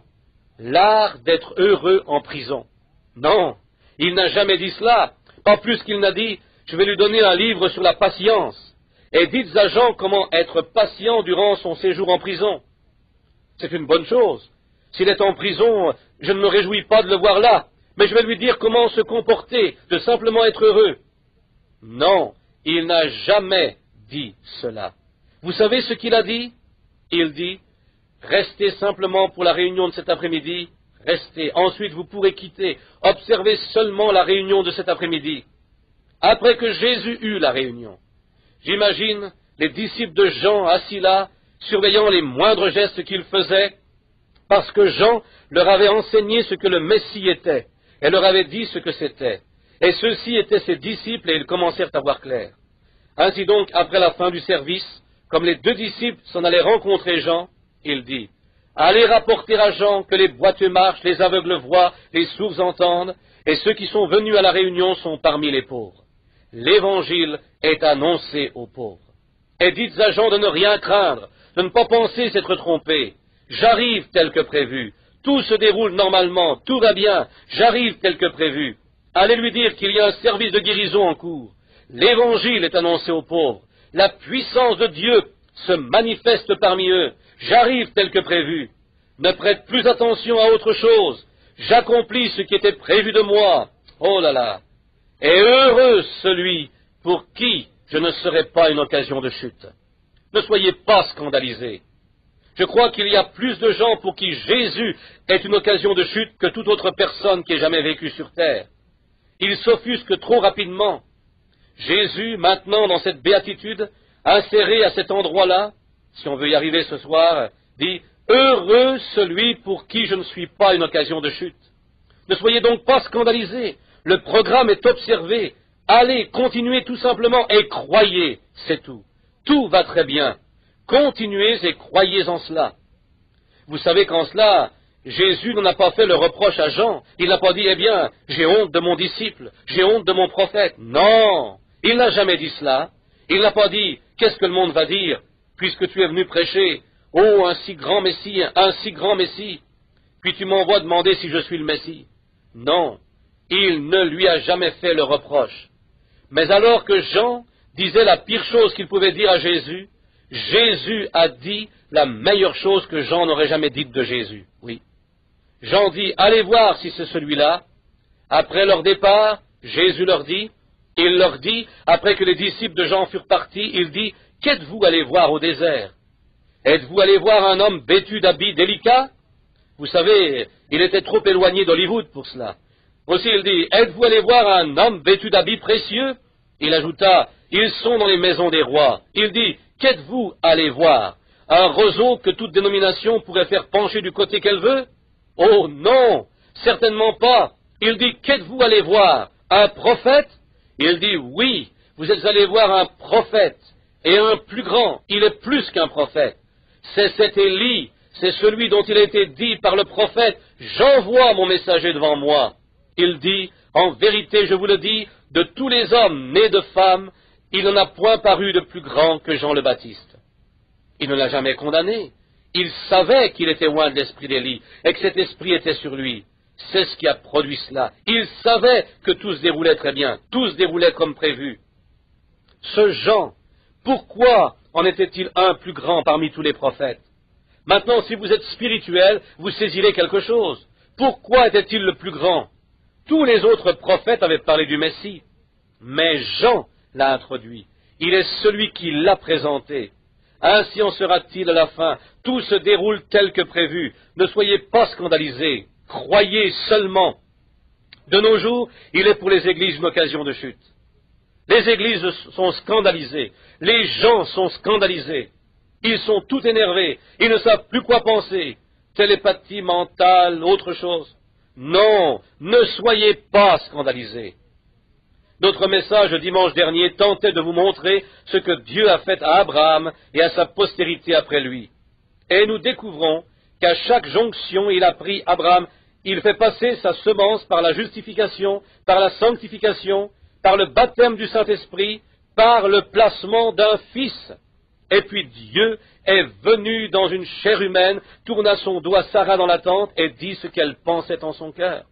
l'art d'être heureux en prison. » Non, il n'a jamais dit cela, pas plus qu'il n'a dit, « Je vais lui donner un livre sur la patience, et dites à Jean comment être patient durant son séjour en prison. » C'est une bonne chose. S'il est en prison, je ne me réjouis pas de le voir là, mais je vais lui dire comment se comporter, de simplement être heureux. Non, il n'a jamais dit cela. Vous savez ce qu'il a dit? Il dit, restez simplement pour la réunion de cet après-midi, restez, ensuite vous pourrez quitter, observez seulement la réunion de cet après-midi. Après que Jésus eut la réunion, j'imagine les disciples de Jean assis là, surveillant les moindres gestes qu'il faisait, parce que Jean leur avait enseigné ce que le Messie était, et leur avait dit ce que c'était. Et ceux-ci étaient ses disciples, et ils commencèrent à voir clair. Ainsi donc, après la fin du service, comme les 2 disciples s'en allaient rencontrer Jean, il dit, « Allez rapporter à Jean que les boiteux marchent, les aveugles voient, les sourds entendent, et ceux qui sont venus à la réunion sont parmi les pauvres. L'Évangile est annoncé aux pauvres. Et dites à Jean de ne rien craindre, de ne pas penser s'être trompé. J'arrive tel que prévu. Tout se déroule normalement, tout va bien. J'arrive tel que prévu. Allez lui dire qu'il y a un service de guérison en cours. L'Évangile est annoncé aux pauvres. La puissance de Dieu se manifeste parmi eux. J'arrive tel que prévu. Ne prête plus attention à autre chose. J'accomplis ce qui était prévu de moi. Oh là là. Et heureux celui pour qui je ne serai pas une occasion de chute. Ne soyez pas scandalisés. Je crois qu'il y a plus de gens pour qui Jésus est une occasion de chute que toute autre personne qui ait jamais vécu sur terre. Ils s'offusquent trop rapidement. Jésus, maintenant, dans cette béatitude, insérée à cet endroit-là, si on veut y arriver ce soir, dit « Heureux celui pour qui je ne suis pas une occasion de chute. » Ne soyez donc pas scandalisés. Le programme est observé. Allez, continuez tout simplement et croyez, c'est tout. Tout va très bien. Continuez et croyez en cela. Vous savez qu'en cela, Jésus n'en a pas fait le reproche à Jean. Il n'a pas dit, eh bien, j'ai honte de mon disciple, j'ai honte de mon prophète. Non, il n'a jamais dit cela. Il n'a pas dit, qu'est-ce que le monde va dire, puisque tu es venu prêcher, oh, un si grand Messie, puis tu m'envoies demander si je suis le Messie. Non, il ne lui a jamais fait le reproche. Mais alors que Jean disait la pire chose qu'il pouvait dire à Jésus, Jésus a dit la meilleure chose que Jean n'aurait jamais dite de Jésus. Oui. Jean dit, allez voir si c'est celui-là. Après leur départ, Jésus leur dit, Il leur dit, après que les disciples de Jean furent partis, il dit, « Qu'êtes-vous allés voir au désert? Êtes-vous allés voir un homme vêtu d'habits délicats ?» Vous savez, il était trop éloigné d'Hollywood pour cela. Aussi il dit, « Êtes-vous allés voir un homme vêtu d'habits précieux ?» Il ajouta, « Ils sont dans les maisons des rois. » Il dit, « Qu'êtes-vous allés voir? Un roseau que toute dénomination pourrait faire pencher du côté qu'elle veut? Oh non, certainement pas. » Il dit, « Qu'êtes-vous allés voir? Un prophète? » Il dit, « Oui, vous êtes allés voir un prophète, et un plus grand, il est plus qu'un prophète. C'est cet Élie, c'est celui dont il a été dit par le prophète, « J'envoie mon messager devant moi. » Il dit, « En vérité, je vous le dis, de tous les hommes nés de femmes, il n'en a point paru de plus grand que Jean le Baptiste. » Il ne l'a jamais condamné. Il savait qu'il était loin de l'esprit d'Élie, et que cet esprit était sur lui. C'est ce qui a produit cela. Il savait que tout se déroulait très bien, tout se déroulait comme prévu. Ce Jean, pourquoi en était-il un plus grand parmi tous les prophètes? Maintenant, si vous êtes spirituel, vous saisirez quelque chose. Pourquoi était-il le plus grand? Tous les autres prophètes avaient parlé du Messie, mais Jean l'a introduit. Il est celui qui l'a présenté. Ainsi en sera-t-il à la fin. Tout se déroule tel que prévu. Ne soyez pas scandalisés. Croyez seulement. De nos jours, il est pour les églises une occasion de chute. Les églises sont scandalisées. Les gens sont scandalisés. Ils sont tout énervés. Ils ne savent plus quoi penser. Télépathie mentale, autre chose. Non, ne soyez pas scandalisés. Notre message dimanche dernier tentait de vous montrer ce que Dieu a fait à Abraham et à sa postérité après lui. Et nous découvrons qu'à chaque jonction, il a pris Abraham, il fait passer sa semence par la justification, par la sanctification, par le baptême du Saint-Esprit, par le placement d'un fils. Et puis Dieu est venu dans une chair humaine, tourna son doigt Sarah dans la tente et dit ce qu'elle pensait en son cœur.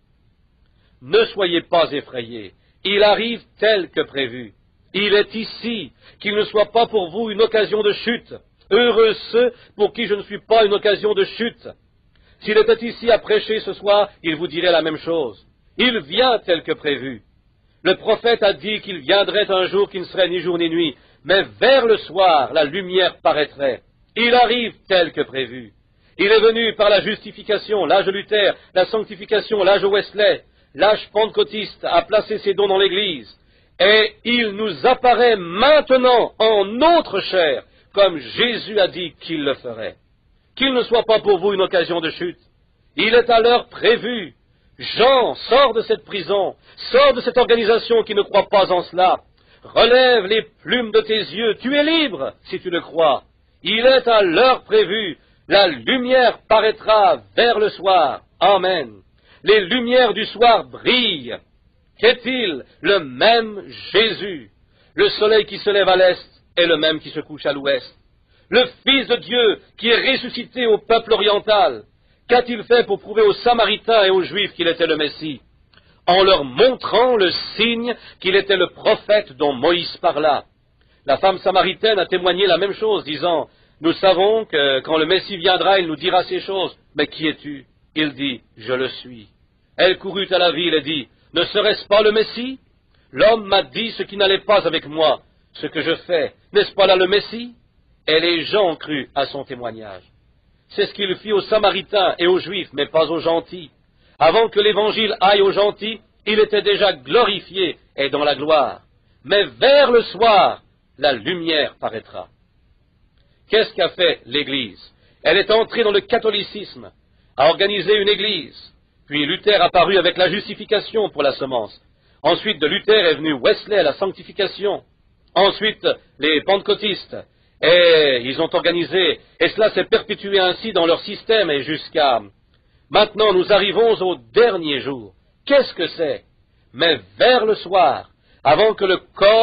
Ne soyez pas effrayés, il arrive tel que prévu. Il est ici, qu'il ne soit pas pour vous une occasion de chute. Heureux ceux pour qui je ne suis pas une occasion de chute. S'il était ici à prêcher ce soir, il vous dirait la même chose. Il vient tel que prévu. Le prophète a dit qu'il viendrait un jour qui ne serait ni jour ni nuit, mais vers le soir, la lumière paraîtrait. Il arrive tel que prévu. Il est venu par la justification, l'âge Luther, la sanctification, l'âge Wesley, l'âge pentecôtiste a placé ses dons dans l'Église. Et il nous apparaît maintenant en notre chair, comme Jésus a dit qu'il le ferait. Qu'il ne soit pas pour vous une occasion de chute. Il est à l'heure prévue. Jean, sors de cette prison, sors de cette organisation qui ne croit pas en cela. Relève les plumes de tes yeux, tu es libre si tu le crois. Il est à l'heure prévue, la lumière paraîtra vers le soir. Amen. Les lumières du soir brillent. Qu'est-il? Le même Jésus. Le soleil qui se lève à l'est est le même qui se couche à l'ouest. Le Fils de Dieu qui est ressuscité au peuple oriental. Qu'a-t-il fait pour prouver aux Samaritains et aux Juifs qu'il était le Messie? En leur montrant le signe qu'il était le prophète dont Moïse parla. La femme samaritaine a témoigné la même chose, disant, « Nous savons que quand le Messie viendra, il nous dira ces choses. Mais qui es-tu » Il dit, « Je le suis. » Elle courut à la ville et dit, « Ne serait-ce pas le Messie? L'homme m'a dit ce qui n'allait pas avec moi, ce que je fais. N'est-ce pas là le Messie ?» Et les gens crurent à son témoignage. C'est ce qu'il fit aux Samaritains et aux Juifs, mais pas aux gentils. Avant que l'Évangile aille aux gentils, il était déjà glorifié et dans la gloire. Mais vers le soir, la lumière paraîtra. Qu'est-ce qu'a fait l'Église? Elle est entrée dans le catholicisme, a organisé une Église. Puis Luther apparut avec la justification pour la semence. Ensuite de Luther est venu Wesley à la sanctification. Ensuite les pentecôtistes. Et ils ont organisé, et cela s'est perpétué ainsi dans leur système et jusqu'à... Maintenant, nous arrivons au dernier jour. Qu'est-ce que c'est? Mais vers le soir, avant que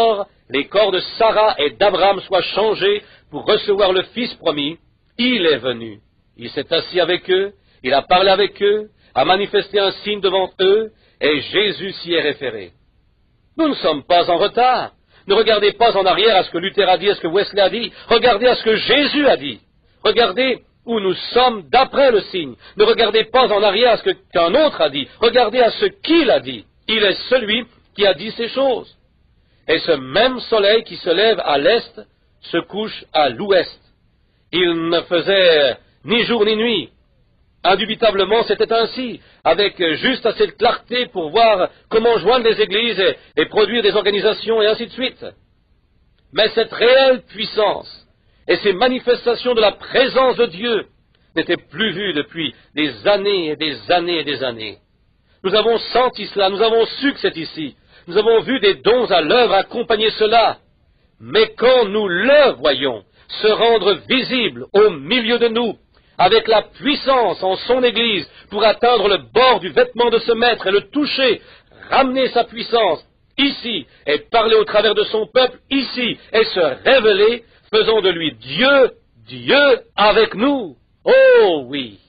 les corps de Sarah et d'Abraham soient changés pour recevoir le Fils promis, il est venu. Il s'est assis avec eux, il a parlé avec eux, a manifesté un signe devant eux, et Jésus s'y est référé. Nous ne sommes pas en retard. Ne regardez pas en arrière à ce que Luther a dit, à ce que Wesley a dit. Regardez à ce que Jésus a dit. Regardez où nous sommes d'après le signe. Ne regardez pas en arrière à ce qu'un autre a dit. Regardez à ce qu'il a dit. Il est celui qui a dit ces choses. Et ce même soleil qui se lève à l'est se couche à l'ouest. Il ne faisait ni jour ni nuit. Indubitablement, c'était ainsi, avec juste assez de clarté pour voir comment joindre les églises et produire des organisations et ainsi de suite. Mais cette réelle puissance et ces manifestations de la présence de Dieu n'étaient plus vues depuis des années et des années et des années. Nous avons senti cela, nous avons su que c'est ici. Nous avons vu des dons à l'œuvre accompagner cela. Mais quand nous le voyons se rendre visible au milieu de nous, avec la puissance en son Église pour atteindre le bord du vêtement de ce maître et le toucher, ramener sa puissance ici et parler au travers de son peuple ici et se révéler, faisons de lui Dieu, Dieu avec nous. Oh oui!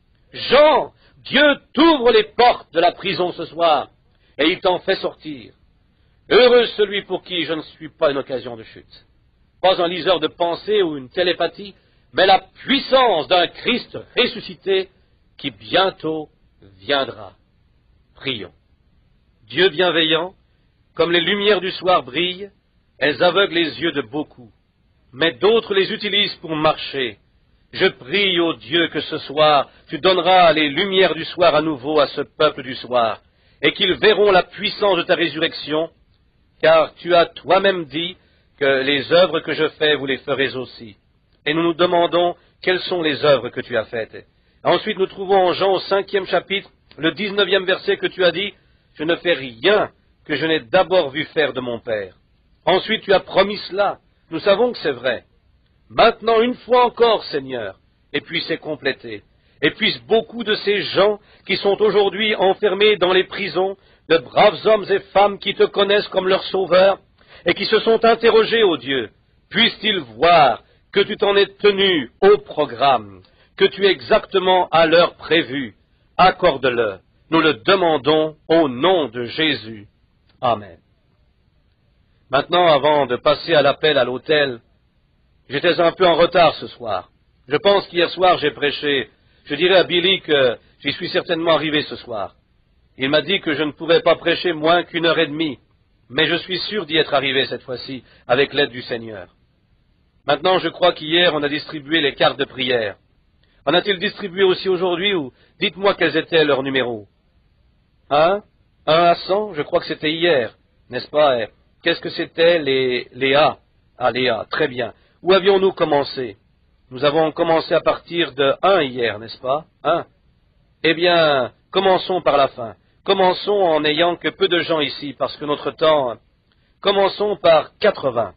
Jean, Dieu t'ouvre les portes de la prison ce soir et il t'en fait sortir. Heureux celui pour qui je ne suis pas une occasion de chute. Pas un liseur de pensée ou une télépathie, mais la puissance d'un Christ ressuscité qui bientôt viendra. Prions. Dieu bienveillant, comme les lumières du soir brillent, elles aveuglent les yeux de beaucoup, mais d'autres les utilisent pour marcher. Je prie, ô Dieu, que ce soir, tu donneras les lumières du soir à nouveau à ce peuple du soir, et qu'ils verront la puissance de ta résurrection, car tu as toi-même dit que les œuvres que je fais, vous les ferez aussi. Et nous nous demandons quelles sont les œuvres que tu as faites. Ensuite, nous trouvons en Jean au 5e chapitre, le 19e verset que tu as dit, « Je ne fais rien que je n'ai d'abord vu faire de mon Père. » Ensuite, tu as promis cela. Nous savons que c'est vrai. Maintenant, une fois encore, Seigneur, et puis c'est complété. Et puissent beaucoup de ces gens qui sont aujourd'hui enfermés dans les prisons, de braves hommes et femmes qui te connaissent comme leur sauveur, et qui se sont interrogés, ô Dieu, puissent-ils voir que tu t'en es tenu au programme, que tu es exactement à l'heure prévue. Accorde-le. Nous le demandons au nom de Jésus. Amen. Maintenant, avant de passer à l'appel à l'autel, j'étais un peu en retard ce soir. Je pense qu'hier soir j'ai prêché. Je dirais à Billy que j'y suis certainement arrivé ce soir. Il m'a dit que je ne pouvais pas prêcher moins qu'1 heure et demie, mais je suis sûr d'y être arrivé cette fois-ci, avec l'aide du Seigneur. Maintenant, je crois qu'hier, on a distribué les cartes de prière. En a-t-il distribué aussi aujourd'hui, ou dites-moi quels étaient leurs numéros? 1 à 100, je crois que c'était hier, n'est-ce pas? Qu'est-ce que c'était les A? Ah, les A, très bien. Où avions-nous commencé? Nous avons commencé à partir de 1 hier, n'est-ce pas? 1. Eh bien, commençons par la fin. Commençons en n'ayant que peu de gens ici, parce que notre temps... Commençons par 80.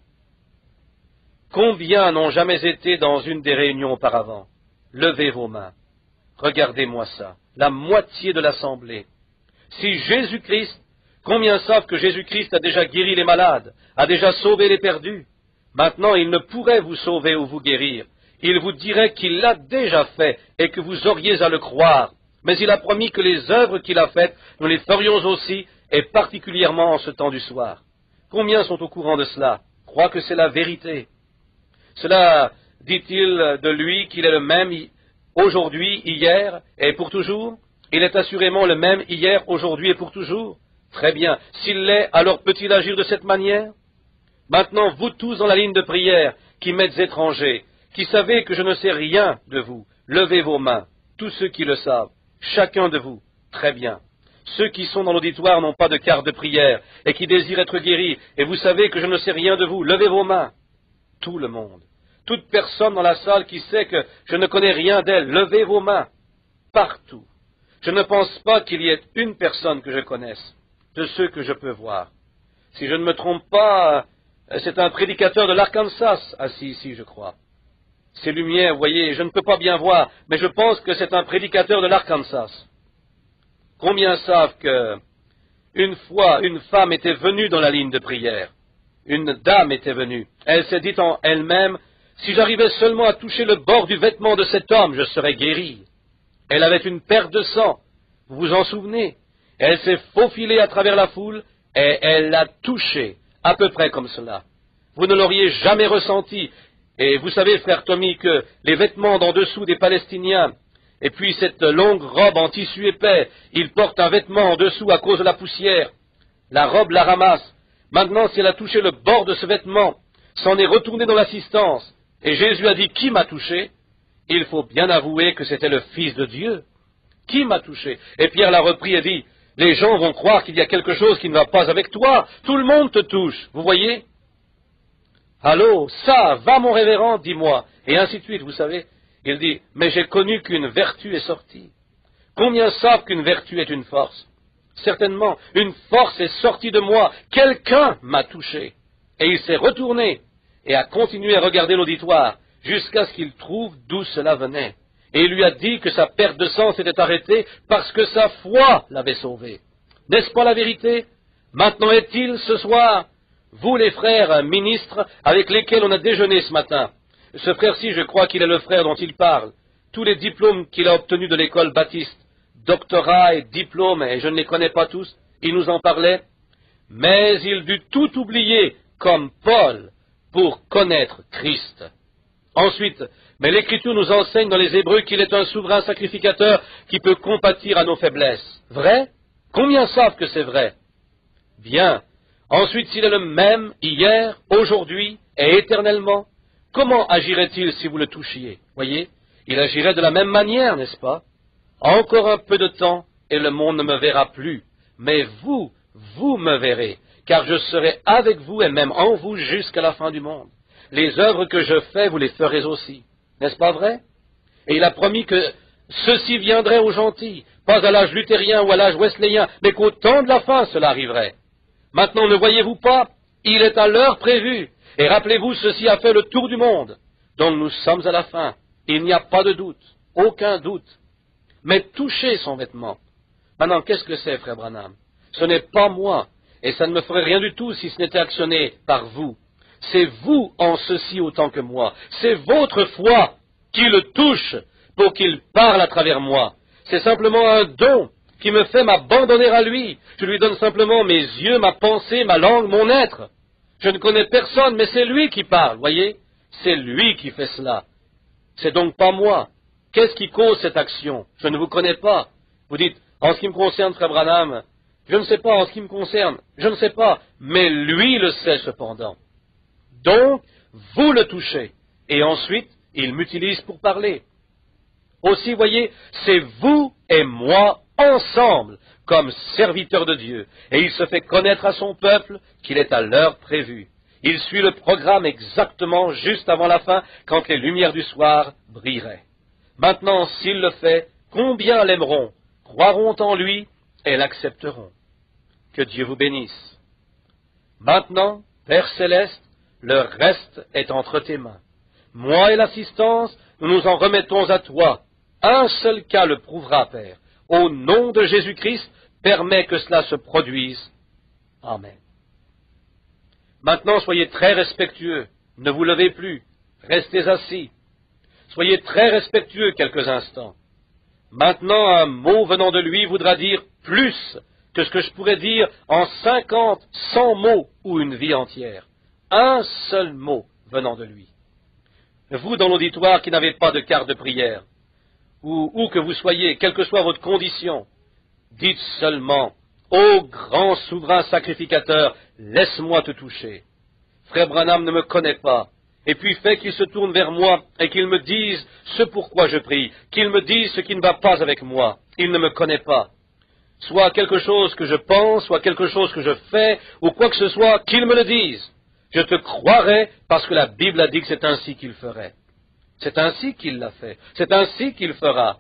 Combien n'ont jamais été dans une des réunions auparavant? Levez vos mains. Regardez-moi ça. La moitié de l'assemblée. Si Jésus-Christ, combien savent que Jésus-Christ a déjà guéri les malades, a déjà sauvé les perdus? Maintenant, il ne pourrait vous sauver ou vous guérir. Il vous dirait qu'il l'a déjà fait et que vous auriez à le croire. Mais il a promis que les œuvres qu'il a faites, nous les ferions aussi, et particulièrement en ce temps du soir. Combien sont au courant de cela? Croient que c'est la vérité. Cela dit-il de lui qu'il est le même aujourd'hui, hier et pour toujours? Il est assurément le même hier, aujourd'hui et pour toujours. Très bien. S'il l'est, alors peut-il agir de cette manière? Maintenant, vous tous dans la ligne de prière, qui m'êtes étrangers, qui savez que je ne sais rien de vous, levez vos mains, tous ceux qui le savent, chacun de vous. Très bien. Ceux qui sont dans l'auditoire n'ont pas de carte de prière et qui désirent être guéris, et vous savez que je ne sais rien de vous, levez vos mains. Tout le monde. Toute personne dans la salle qui sait que je ne connais rien d'elle, levez vos mains. Partout. Je ne pense pas qu'il y ait une personne que je connaisse, de ceux que je peux voir. Si je ne me trompe pas, c'est un prédicateur de l'Arkansas assis ici, je crois. Ces lumières, vous voyez, je ne peux pas bien voir, mais je pense que c'est un prédicateur de l'Arkansas. Combien savent que, une fois, une femme était venue dans la ligne de prière? Une dame était venue. Elle s'est dit en elle-même, si j'arrivais seulement à toucher le bord du vêtement de cet homme, je serais guérie. Elle avait une perte de sang, vous vous en souvenez? Elle s'est faufilée à travers la foule et elle l'a touché, à peu près comme cela. Vous ne l'auriez jamais ressenti. Et vous savez, frère Tommy, que les vêtements d'en dessous des Palestiniens, et puis cette longue robe en tissu épais, ils portent un vêtement en dessous à cause de la poussière. La robe la ramasse. Maintenant, si elle a touché le bord de ce vêtement, s'en est retournée dans l'assistance, et Jésus a dit, qui m'a touché? Il faut bien avouer que c'était le Fils de Dieu. Qui m'a touché? Et Pierre l'a repris et dit, les gens vont croire qu'il y a quelque chose qui ne va pas avec toi. Tout le monde te touche, vous voyez? Allô, ça, va mon révérend, dis-moi. Et ainsi de suite, vous savez. Il dit, mais j'ai connu qu'une vertu est sortie. Combien savent qu'une vertu est une force? Certainement, une force est sortie de moi. Quelqu'un m'a touché. Et il s'est retourné et a continué à regarder l'auditoire jusqu'à ce qu'il trouve d'où cela venait. Et il lui a dit que sa perte de sang s'était arrêtée parce que sa foi l'avait sauvé. N'est-ce pas la vérité? Maintenant est-il ce soir, vous les frères ministres avec lesquels on a déjeuné ce matin, ce frère-ci, je crois qu'il est le frère dont il parle, tous les diplômes qu'il a obtenus de l'école baptiste, doctorat et diplômes, et je ne les connais pas tous, il nous en parlait, mais il dut tout oublier comme Paul pour connaître Christ. Ensuite, mais l'Écriture nous enseigne dans les Hébreux qu'il est un souverain sacrificateur qui peut compatir à nos faiblesses. Vrai? Combien savent que c'est vrai? Bien. Ensuite, s'il est le même hier, aujourd'hui et éternellement, comment agirait-il si vous le touchiez? Voyez? Il agirait de la même manière, n'est-ce pas? Encore un peu de temps et le monde ne me verra plus. Mais vous me verrez, car je serai avec vous et même en vous jusqu'à la fin du monde. Les œuvres que je fais, vous les ferez aussi. N'est-ce pas vrai? Et il a promis que ceci viendrait aux gentils, pas à l'âge luthérien ou à l'âge wesleyen, mais qu'au temps de la fin cela arriverait. Maintenant, ne voyez-vous pas? Il est à l'heure prévue. Et rappelez-vous, ceci a fait le tour du monde. Donc nous sommes à la fin. Il n'y a pas de doute, aucun doute. Mais touchez son vêtement. Maintenant, qu'est-ce que c'est, frère Branham? Ce n'est pas moi, et ça ne me ferait rien du tout si ce n'était actionné par vous. C'est vous en ceci autant que moi. C'est votre foi qui le touche pour qu'il parle à travers moi. C'est simplement un don qui me fait m'abandonner à lui. Je lui donne simplement mes yeux, ma pensée, ma langue, mon être. Je ne connais personne, mais c'est lui qui parle, voyez? C'est lui qui fait cela. C'est donc pas moi. Qu'est-ce qui cause cette action? Je ne vous connais pas. Vous dites, en ce qui me concerne, frère Branham, je ne sais pas, en ce qui me concerne, je ne sais pas, mais lui le sait cependant. Donc, vous le touchez, et ensuite, il m'utilise pour parler. Aussi, voyez, c'est vous et moi ensemble, comme serviteurs de Dieu, et il se fait connaître à son peuple qu'il est à l'heure prévue. Il suit le programme exactement juste avant la fin, quand les lumières du soir brilleraient. Maintenant, s'il le fait, combien l'aimeront, croiront en lui et l'accepteront. Que Dieu vous bénisse. Maintenant, Père Céleste, le reste est entre tes mains. Moi et l'assistance, nous nous en remettons à toi. Un seul cas le prouvera, Père. Au nom de Jésus-Christ, permets que cela se produise. Amen. Maintenant, soyez très respectueux. Ne vous levez plus. Restez assis. Soyez très respectueux quelques instants. Maintenant, un mot venant de lui voudra dire plus que ce que je pourrais dire en 50, 100 mots ou une vie entière. Un seul mot venant de lui. Vous, dans l'auditoire, qui n'avez pas de carte de prière, ou où que vous soyez, quelle que soit votre condition, dites seulement, ô grand souverain sacrificateur, laisse-moi te toucher. Frère Branham ne me connaît pas, et puis fait qu'il se tourne vers moi et qu'il me dise ce pourquoi je prie, qu'il me dise ce qui ne va pas avec moi. Il ne me connaît pas. Soit quelque chose que je pense, soit quelque chose que je fais, ou quoi que ce soit, qu'il me le dise. Je te croirai parce que la Bible a dit que c'est ainsi qu'il ferait. C'est ainsi qu'il l'a fait. C'est ainsi qu'il fera.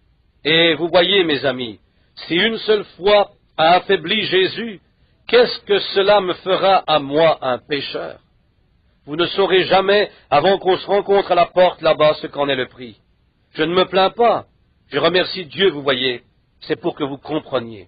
Et vous voyez, mes amis, si une seule fois a affaibli Jésus, qu'est-ce que cela me fera à moi, un pécheur? Vous ne saurez jamais, avant qu'on se rencontre à la porte là-bas, ce qu'en est le prix. Je ne me plains pas. Je remercie Dieu, vous voyez. C'est pour que vous compreniez.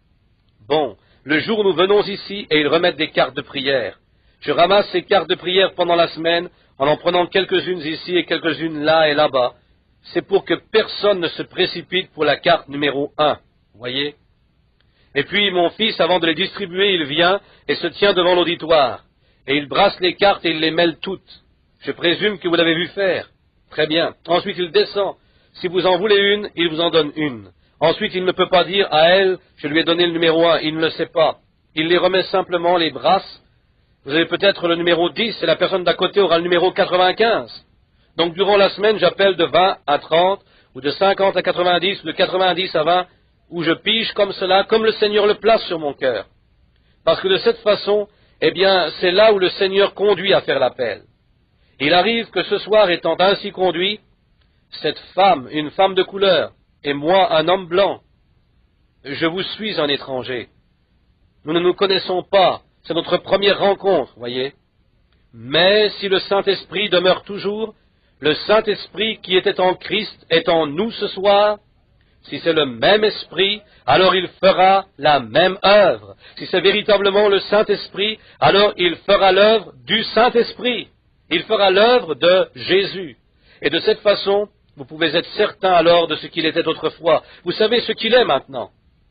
Bon, le jour où nous venons ici et ils remettent des cartes de prière. Je ramasse ces cartes de prière pendant la semaine, en prenant quelques-unes ici et quelques-unes là et là-bas. C'est pour que personne ne se précipite pour la carte numéro 1, voyez. Et puis mon fils, avant de les distribuer, il vient et se tient devant l'auditoire. Et il brasse les cartes et il les mêle toutes. Je présume que vous l'avez vu faire. Très bien. Ensuite, il descend. Si vous en voulez une, il vous en donne une. Ensuite, il ne peut pas dire à elle, je lui ai donné le numéro 1. Il ne le sait pas. Il les remet simplement, les brasse, Vous avez peut-être le numéro 10 et la personne d'à côté aura le numéro 95. Donc durant la semaine, j'appelle de 20 à 30, ou de 50 à 90, ou de 90 à 20, où je pige comme cela, comme le Seigneur le place sur mon cœur. Parce que de cette façon, eh bien, c'est là où le Seigneur conduit à faire l'appel. Il arrive que ce soir, étant ainsi conduit, cette femme, une femme de couleur, et moi, un homme blanc, je vous suis un étranger. Nous ne nous connaissons pas, c'est notre première rencontre, voyez. Mais si le Saint-Esprit demeure toujours, le Saint-Esprit qui était en Christ est en nous ce soir, si c'est le même esprit, alors il fera la même œuvre. Si c'est véritablement le Saint-Esprit, alors il fera l'œuvre du Saint-Esprit. Il fera l'œuvre de Jésus. Et de cette façon, vous pouvez être certain alors de ce qu'il était autrefois. Vous savez ce qu'il est maintenant.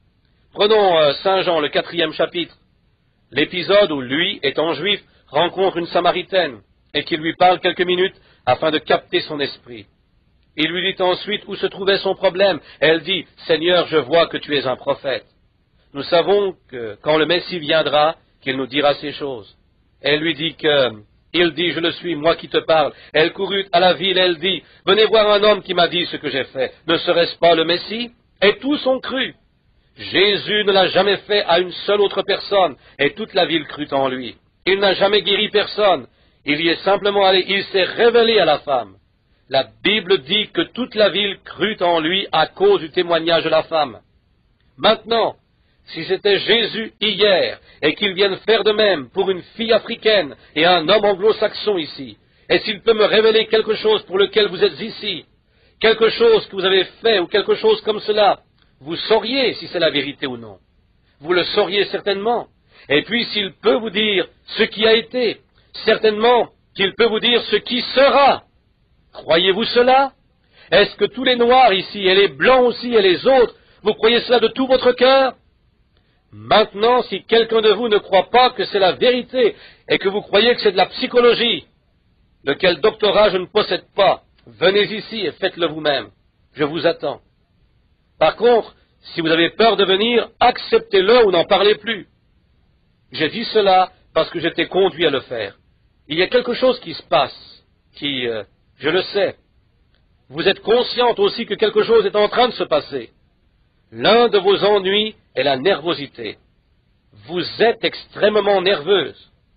Prenons Saint Jean, le 4e chapitre. L'épisode où lui, étant juif, rencontre une Samaritaine et qui lui parle quelques minutes afin de capter son esprit. Il lui dit ensuite où se trouvait son problème. Elle dit, « Seigneur, je vois que tu es un prophète. » Nous savons que quand le Messie viendra, qu'il nous dira ces choses. Elle lui dit que, il dit, « Je le suis, moi qui te parle. » Elle courut à la ville, elle dit, « Venez voir un homme qui m'a dit ce que j'ai fait. Ne serait-ce pas le Messie ?» Et tous ont cru. Jésus ne l'a jamais fait à une seule autre personne, et toute la ville crut en lui. Il n'a jamais guéri personne. Il y est simplement allé, il s'est révélé à la femme. La Bible dit que toute la ville crut en lui à cause du témoignage de la femme. Maintenant, si c'était Jésus hier, et qu'il vienne faire de même pour une fille africaine et un homme anglo-saxon ici, et s'il peut me révéler quelque chose pour lequel vous êtes ici, quelque chose que vous avez fait ou quelque chose comme cela, vous sauriez si c'est la vérité ou non. Vous le sauriez certainement. Et puis s'il peut vous dire ce qui a été, certainement qu'il peut vous dire ce qui sera. Croyez-vous cela? Est-ce que tous les noirs ici, et les blancs aussi, et les autres, vous croyez cela de tout votre cœur? Maintenant, si quelqu'un de vous ne croit pas que c'est la vérité, et que vous croyez que c'est de la psychologie, lequel doctorat je ne possède pas, venez ici et faites-le vous-même. Je vous attends. Par contre, si vous avez peur de venir, acceptez-le ou n'en parlez plus. J'ai dit cela parce que j'étais conduit à le faire. Il y a quelque chose qui se passe, qui, je le sais. Vous êtes consciente aussi que quelque chose est en train de se passer. L'un de vos ennuis est la nervosité. Vous êtes extrêmement nerveuse.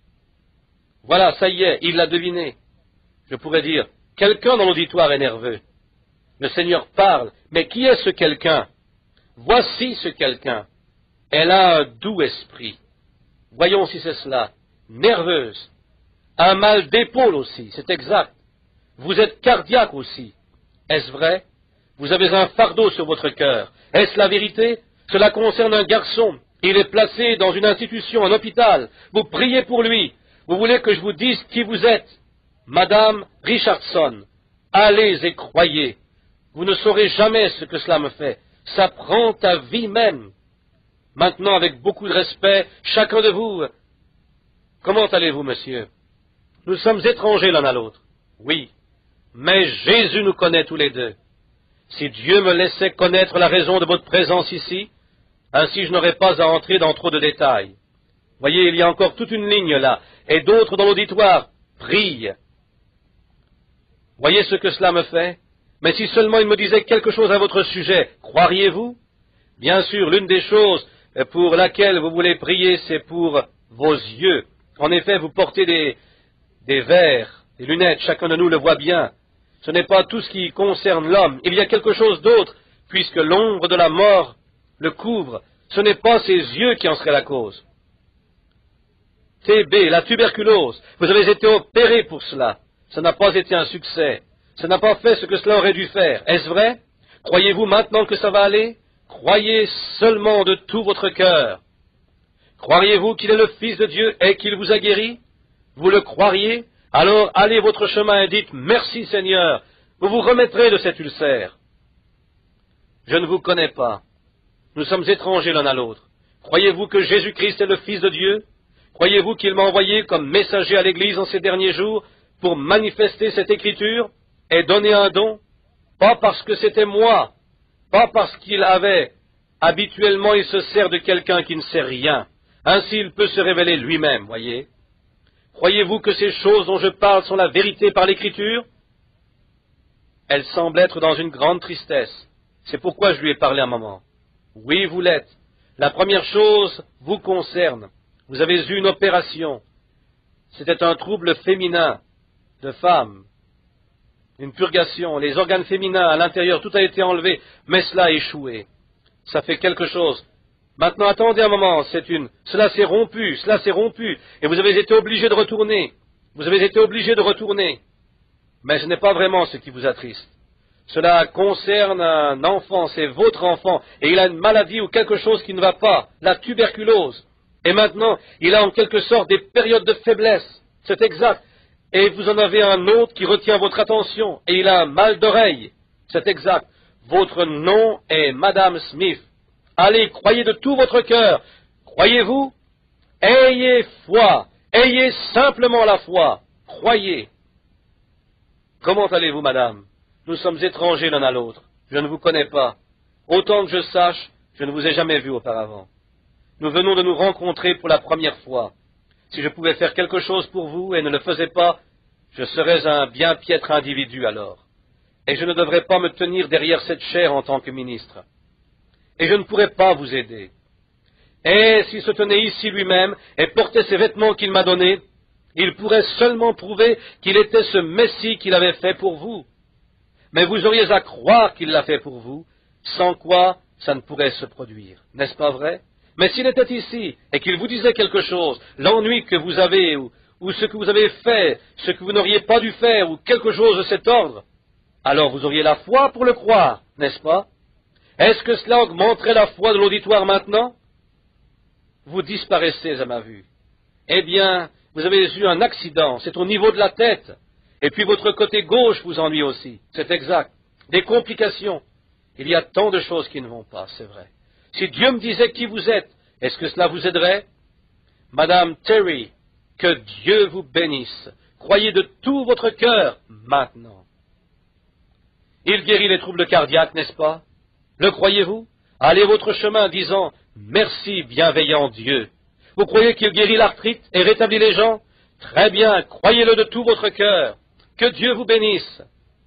Voilà, ça y est, il l'a deviné. Je pourrais dire, quelqu'un dans l'auditoire est nerveux. Le Seigneur parle, mais qui est ce quelqu'un? Voici ce quelqu'un. Elle a un doux esprit. Voyons si c'est cela. Nerveuse. Un mal d'épaule aussi, c'est exact. Vous êtes cardiaque aussi. Est-ce vrai? Vous avez un fardeau sur votre cœur. Est-ce la vérité? Cela concerne un garçon. Il est placé dans une institution, un hôpital. Vous priez pour lui. Vous voulez que je vous dise qui vous êtes? Madame Richardson. Allez et croyez. Vous ne saurez jamais ce que cela me fait. Ça prend ta vie même. Maintenant, avec beaucoup de respect, chacun de vous, comment allez-vous, monsieur? Nous sommes étrangers l'un à l'autre. Oui, mais Jésus nous connaît tous les deux. Si Dieu me laissait connaître la raison de votre présence ici, ainsi je n'aurais pas à entrer dans trop de détails. Voyez, il y a encore toute une ligne là, et d'autres dans l'auditoire prient. Voyez ce que cela me fait? Mais si seulement il me disait quelque chose à votre sujet, croiriez-vous? Bien sûr, l'une des choses pour laquelle vous voulez prier, c'est pour vos yeux. En effet, vous portez des verres, des lunettes, chacun de nous le voit bien. Ce n'est pas tout ce qui concerne l'homme. Il y a quelque chose d'autre, puisque l'ombre de la mort le couvre. Ce n'est pas ses yeux qui en seraient la cause. TB, la tuberculose, vous avez été opéré pour cela. Ça n'a pas été un succès. Ça n'a pas fait ce que cela aurait dû faire. Est-ce vrai? Croyez-vous maintenant que ça va aller? Croyez seulement de tout votre cœur. Croiriez-vous qu'il est le Fils de Dieu et qu'il vous a guéri? Vous le croiriez? Alors allez votre chemin et dites, merci Seigneur, vous vous remettrez de cet ulcère. Je ne vous connais pas. Nous sommes étrangers l'un à l'autre. Croyez-vous que Jésus-Christ est le Fils de Dieu? Croyez-vous qu'il m'a envoyé comme messager à l'Église en ces derniers jours pour manifester cette écriture et donner un don? Pas parce que c'était moi, pas parce qu'il avait. Habituellement, il se sert de quelqu'un qui ne sait rien. Ainsi, il peut se révéler lui-même, voyez. Croyez-vous que ces choses dont je parle sont la vérité par l'Écriture? Elle semble être dans une grande tristesse. C'est pourquoi je lui ai parlé un moment. Oui, vous l'êtes. La première chose vous concerne. Vous avez eu une opération. C'était un trouble féminin, de femme. Une purgation. Les organes féminins à l'intérieur, tout a été enlevé, mais cela a échoué. Ça fait quelque chose. Maintenant, attendez un moment, cela s'est rompu, et vous avez été obligé de retourner. Vous avez été obligé de retourner. Mais ce n'est pas vraiment ce qui vous attriste. Cela concerne un enfant, c'est votre enfant, et il a une maladie ou quelque chose qui ne va pas, la tuberculose. Et maintenant, il a en quelque sorte des périodes de faiblesse, c'est exact. Et vous en avez un autre qui retient votre attention, et il a un mal d'oreille, c'est exact. Votre nom est Madame Smith. Allez, croyez de tout votre cœur. Croyez-vous? Ayez foi, ayez simplement la foi, croyez. Comment allez-vous, madame? Nous sommes étrangers l'un à l'autre. Je ne vous connais pas. Autant que je sache, je ne vous ai jamais vu auparavant. Nous venons de nous rencontrer pour la première fois. Si je pouvais faire quelque chose pour vous et ne le faisais pas, je serais un bien piètre individu alors. Et je ne devrais pas me tenir derrière cette chaire en tant que ministre. Et je ne pourrais pas vous aider. Et s'il se tenait ici lui-même et portait ces vêtements qu'il m'a donnés, il pourrait seulement prouver qu'il était ce Messie qu'il avait fait pour vous. Mais vous auriez à croire qu'il l'a fait pour vous, sans quoi ça ne pourrait se produire. N'est-ce pas vrai? Mais s'il était ici et qu'il vous disait quelque chose, l'ennui que vous avez, ou ce que vous avez fait, ce que vous n'auriez pas dû faire, ou quelque chose de cet ordre, alors vous auriez la foi pour le croire, n'est-ce pas? Est-ce que cela augmenterait la foi de l'auditoire maintenant? Vous disparaissez à ma vue. Eh bien, vous avez eu un accident, c'est au niveau de la tête. Et puis votre côté gauche vous ennuie aussi, c'est exact. Des complications. Il y a tant de choses qui ne vont pas, c'est vrai. Si Dieu me disait qui vous êtes, est-ce que cela vous aiderait? Madame Terry, que Dieu vous bénisse. Croyez de tout votre cœur maintenant. Il guérit les troubles cardiaques, n'est-ce pas? Le croyez-vous? Allez votre chemin disant « Merci, bienveillant Dieu ». Vous croyez qu'il guérit l'arthrite et rétablit les gens? Très bien, croyez-le de tout votre cœur. Que Dieu vous bénisse.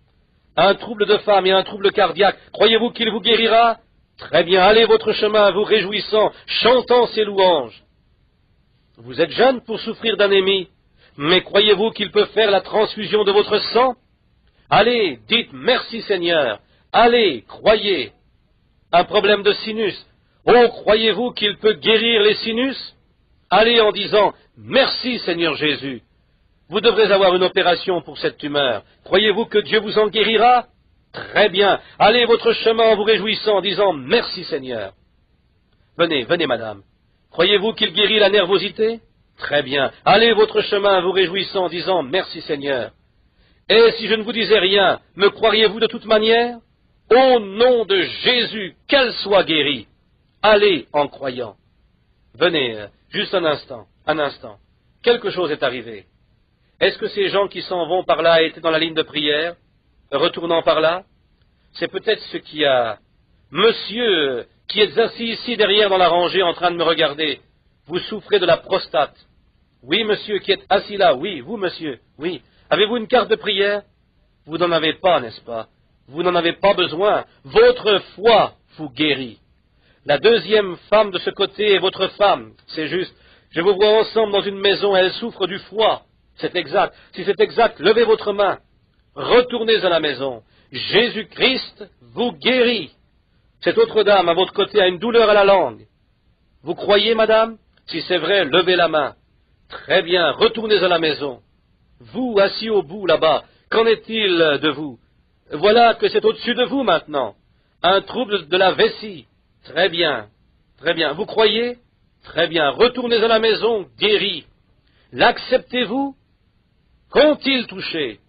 Un trouble de femme et un trouble cardiaque, croyez-vous qu'il vous guérira? Très bien, allez votre chemin, vous réjouissant, chantant ses louanges. Vous êtes jeune pour souffrir d'anémie, mais croyez-vous qu'il peut faire la transfusion de votre sang? Allez, dites merci Seigneur. Allez, croyez. Un problème de sinus. Oh, croyez-vous qu'il peut guérir les sinus? Allez en disant merci Seigneur Jésus. Vous devrez avoir une opération pour cette tumeur. Croyez-vous que Dieu vous en guérira? Très bien. Allez votre chemin en vous réjouissant, en disant merci Seigneur. Venez, venez madame. Croyez-vous qu'il guérit la nervosité? Très bien. Allez votre chemin en vous réjouissant, en disant merci Seigneur. Et si je ne vous disais rien, me croiriez-vous de toute manière? Au nom de Jésus, qu'elle soit guérie. Allez en croyant. Venez, juste un instant, un instant. Quelque chose est arrivé. Est-ce que ces gens qui s'en vont par là étaient dans la ligne de prière, retournant par là? C'est peut-être ce qui a... Monsieur, qui êtes assis ici derrière dans la rangée en train de me regarder, vous souffrez de la prostate. Oui, monsieur, qui êtes assis là, oui, vous, monsieur, oui. Avez-vous une carte de prière? Vous n'en avez pas, n'est-ce pas? Vous n'en avez pas besoin. Votre foi vous guérit. La deuxième femme de ce côté est votre femme, c'est juste. Je vous vois ensemble dans une maison, elle souffre du foie. C'est exact. Si c'est exact, levez votre main. Retournez à la maison. Jésus-Christ vous guérit. Cette autre dame à votre côté a une douleur à la langue. Vous croyez, madame? Si c'est vrai, levez la main. Très bien, retournez à la maison. Vous, assis au bout là-bas, qu'en est-il de vous? Voilà que c'est au-dessus de vous maintenant. Un trouble de la vessie. Très bien, très bien. Vous croyez? Très bien. Retournez à la maison, guéri. L'acceptez-vous? Qu'ont-ils touché?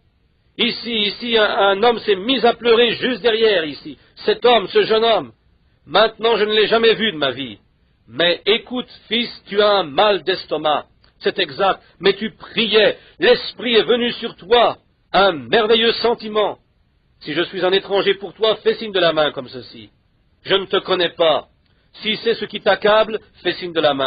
Ici, un homme s'est mis à pleurer juste derrière, ici. Cet homme, ce jeune homme. Maintenant, je ne l'ai jamais vu de ma vie. Mais écoute, fils, tu as un mal d'estomac. C'est exact, mais tu priais. L'Esprit est venu sur toi. Un merveilleux sentiment. Si je suis un étranger pour toi, fais signe de la main comme ceci. Je ne te connais pas. Si c'est ce qui t'accable, fais signe de la main.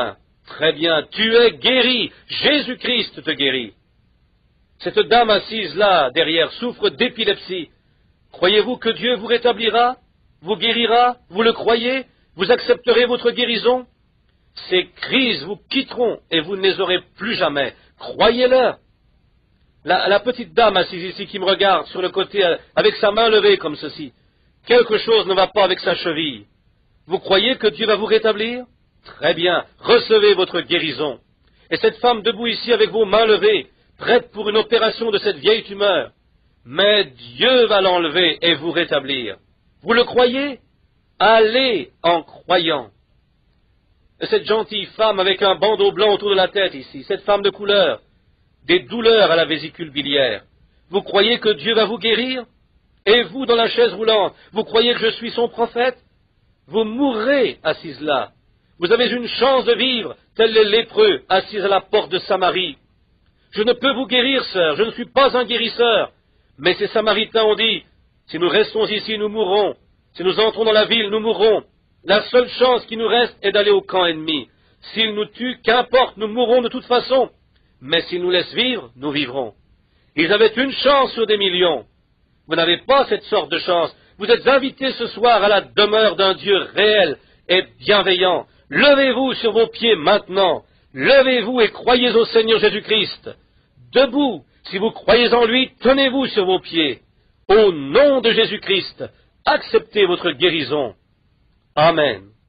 Très bien, tu es guéri. Jésus-Christ te guérit. Cette dame assise là, derrière, souffre d'épilepsie. Croyez-vous que Dieu vous rétablira, vous guérira, vous le croyez, vous accepterez votre guérison? Ces crises vous quitteront et vous ne les aurez plus jamais. Croyez-le. La petite dame assise ici qui me regarde sur le côté avec sa main levée comme ceci. Quelque chose ne va pas avec sa cheville. Vous croyez que Dieu va vous rétablir? Très bien, recevez votre guérison. Et cette femme debout ici avec vos mains levées, prête pour une opération de cette vieille tumeur. Mais Dieu va l'enlever et vous rétablir. Vous le croyez? Allez en croyant. Et cette gentille femme avec un bandeau blanc autour de la tête ici, cette femme de couleur, des douleurs à la vésicule biliaire. Vous croyez que Dieu va vous guérir? Et vous, dans la chaise roulante, vous croyez que je suis son prophète? Vous mourrez assise là. Vous avez une chance de vivre, tels les lépreux, assis à la porte de Samarie. Je ne peux vous guérir, sœur, je ne suis pas un guérisseur. Mais ces Samaritains ont dit, si nous restons ici, nous mourrons. Si nous entrons dans la ville, nous mourrons. La seule chance qui nous reste est d'aller au camp ennemi. S'ils nous tuent, qu'importe, nous mourrons de toute façon. Mais s'ils nous laissent vivre, nous vivrons. Ils avaient une chance sur des millions. Vous n'avez pas cette sorte de chance. Vous êtes invités ce soir à la demeure d'un Dieu réel et bienveillant. Levez-vous sur vos pieds maintenant. Levez-vous et croyez au Seigneur Jésus-Christ. Debout, si vous croyez en lui, tenez-vous sur vos pieds. Au nom de Jésus-Christ, acceptez votre guérison. Amen.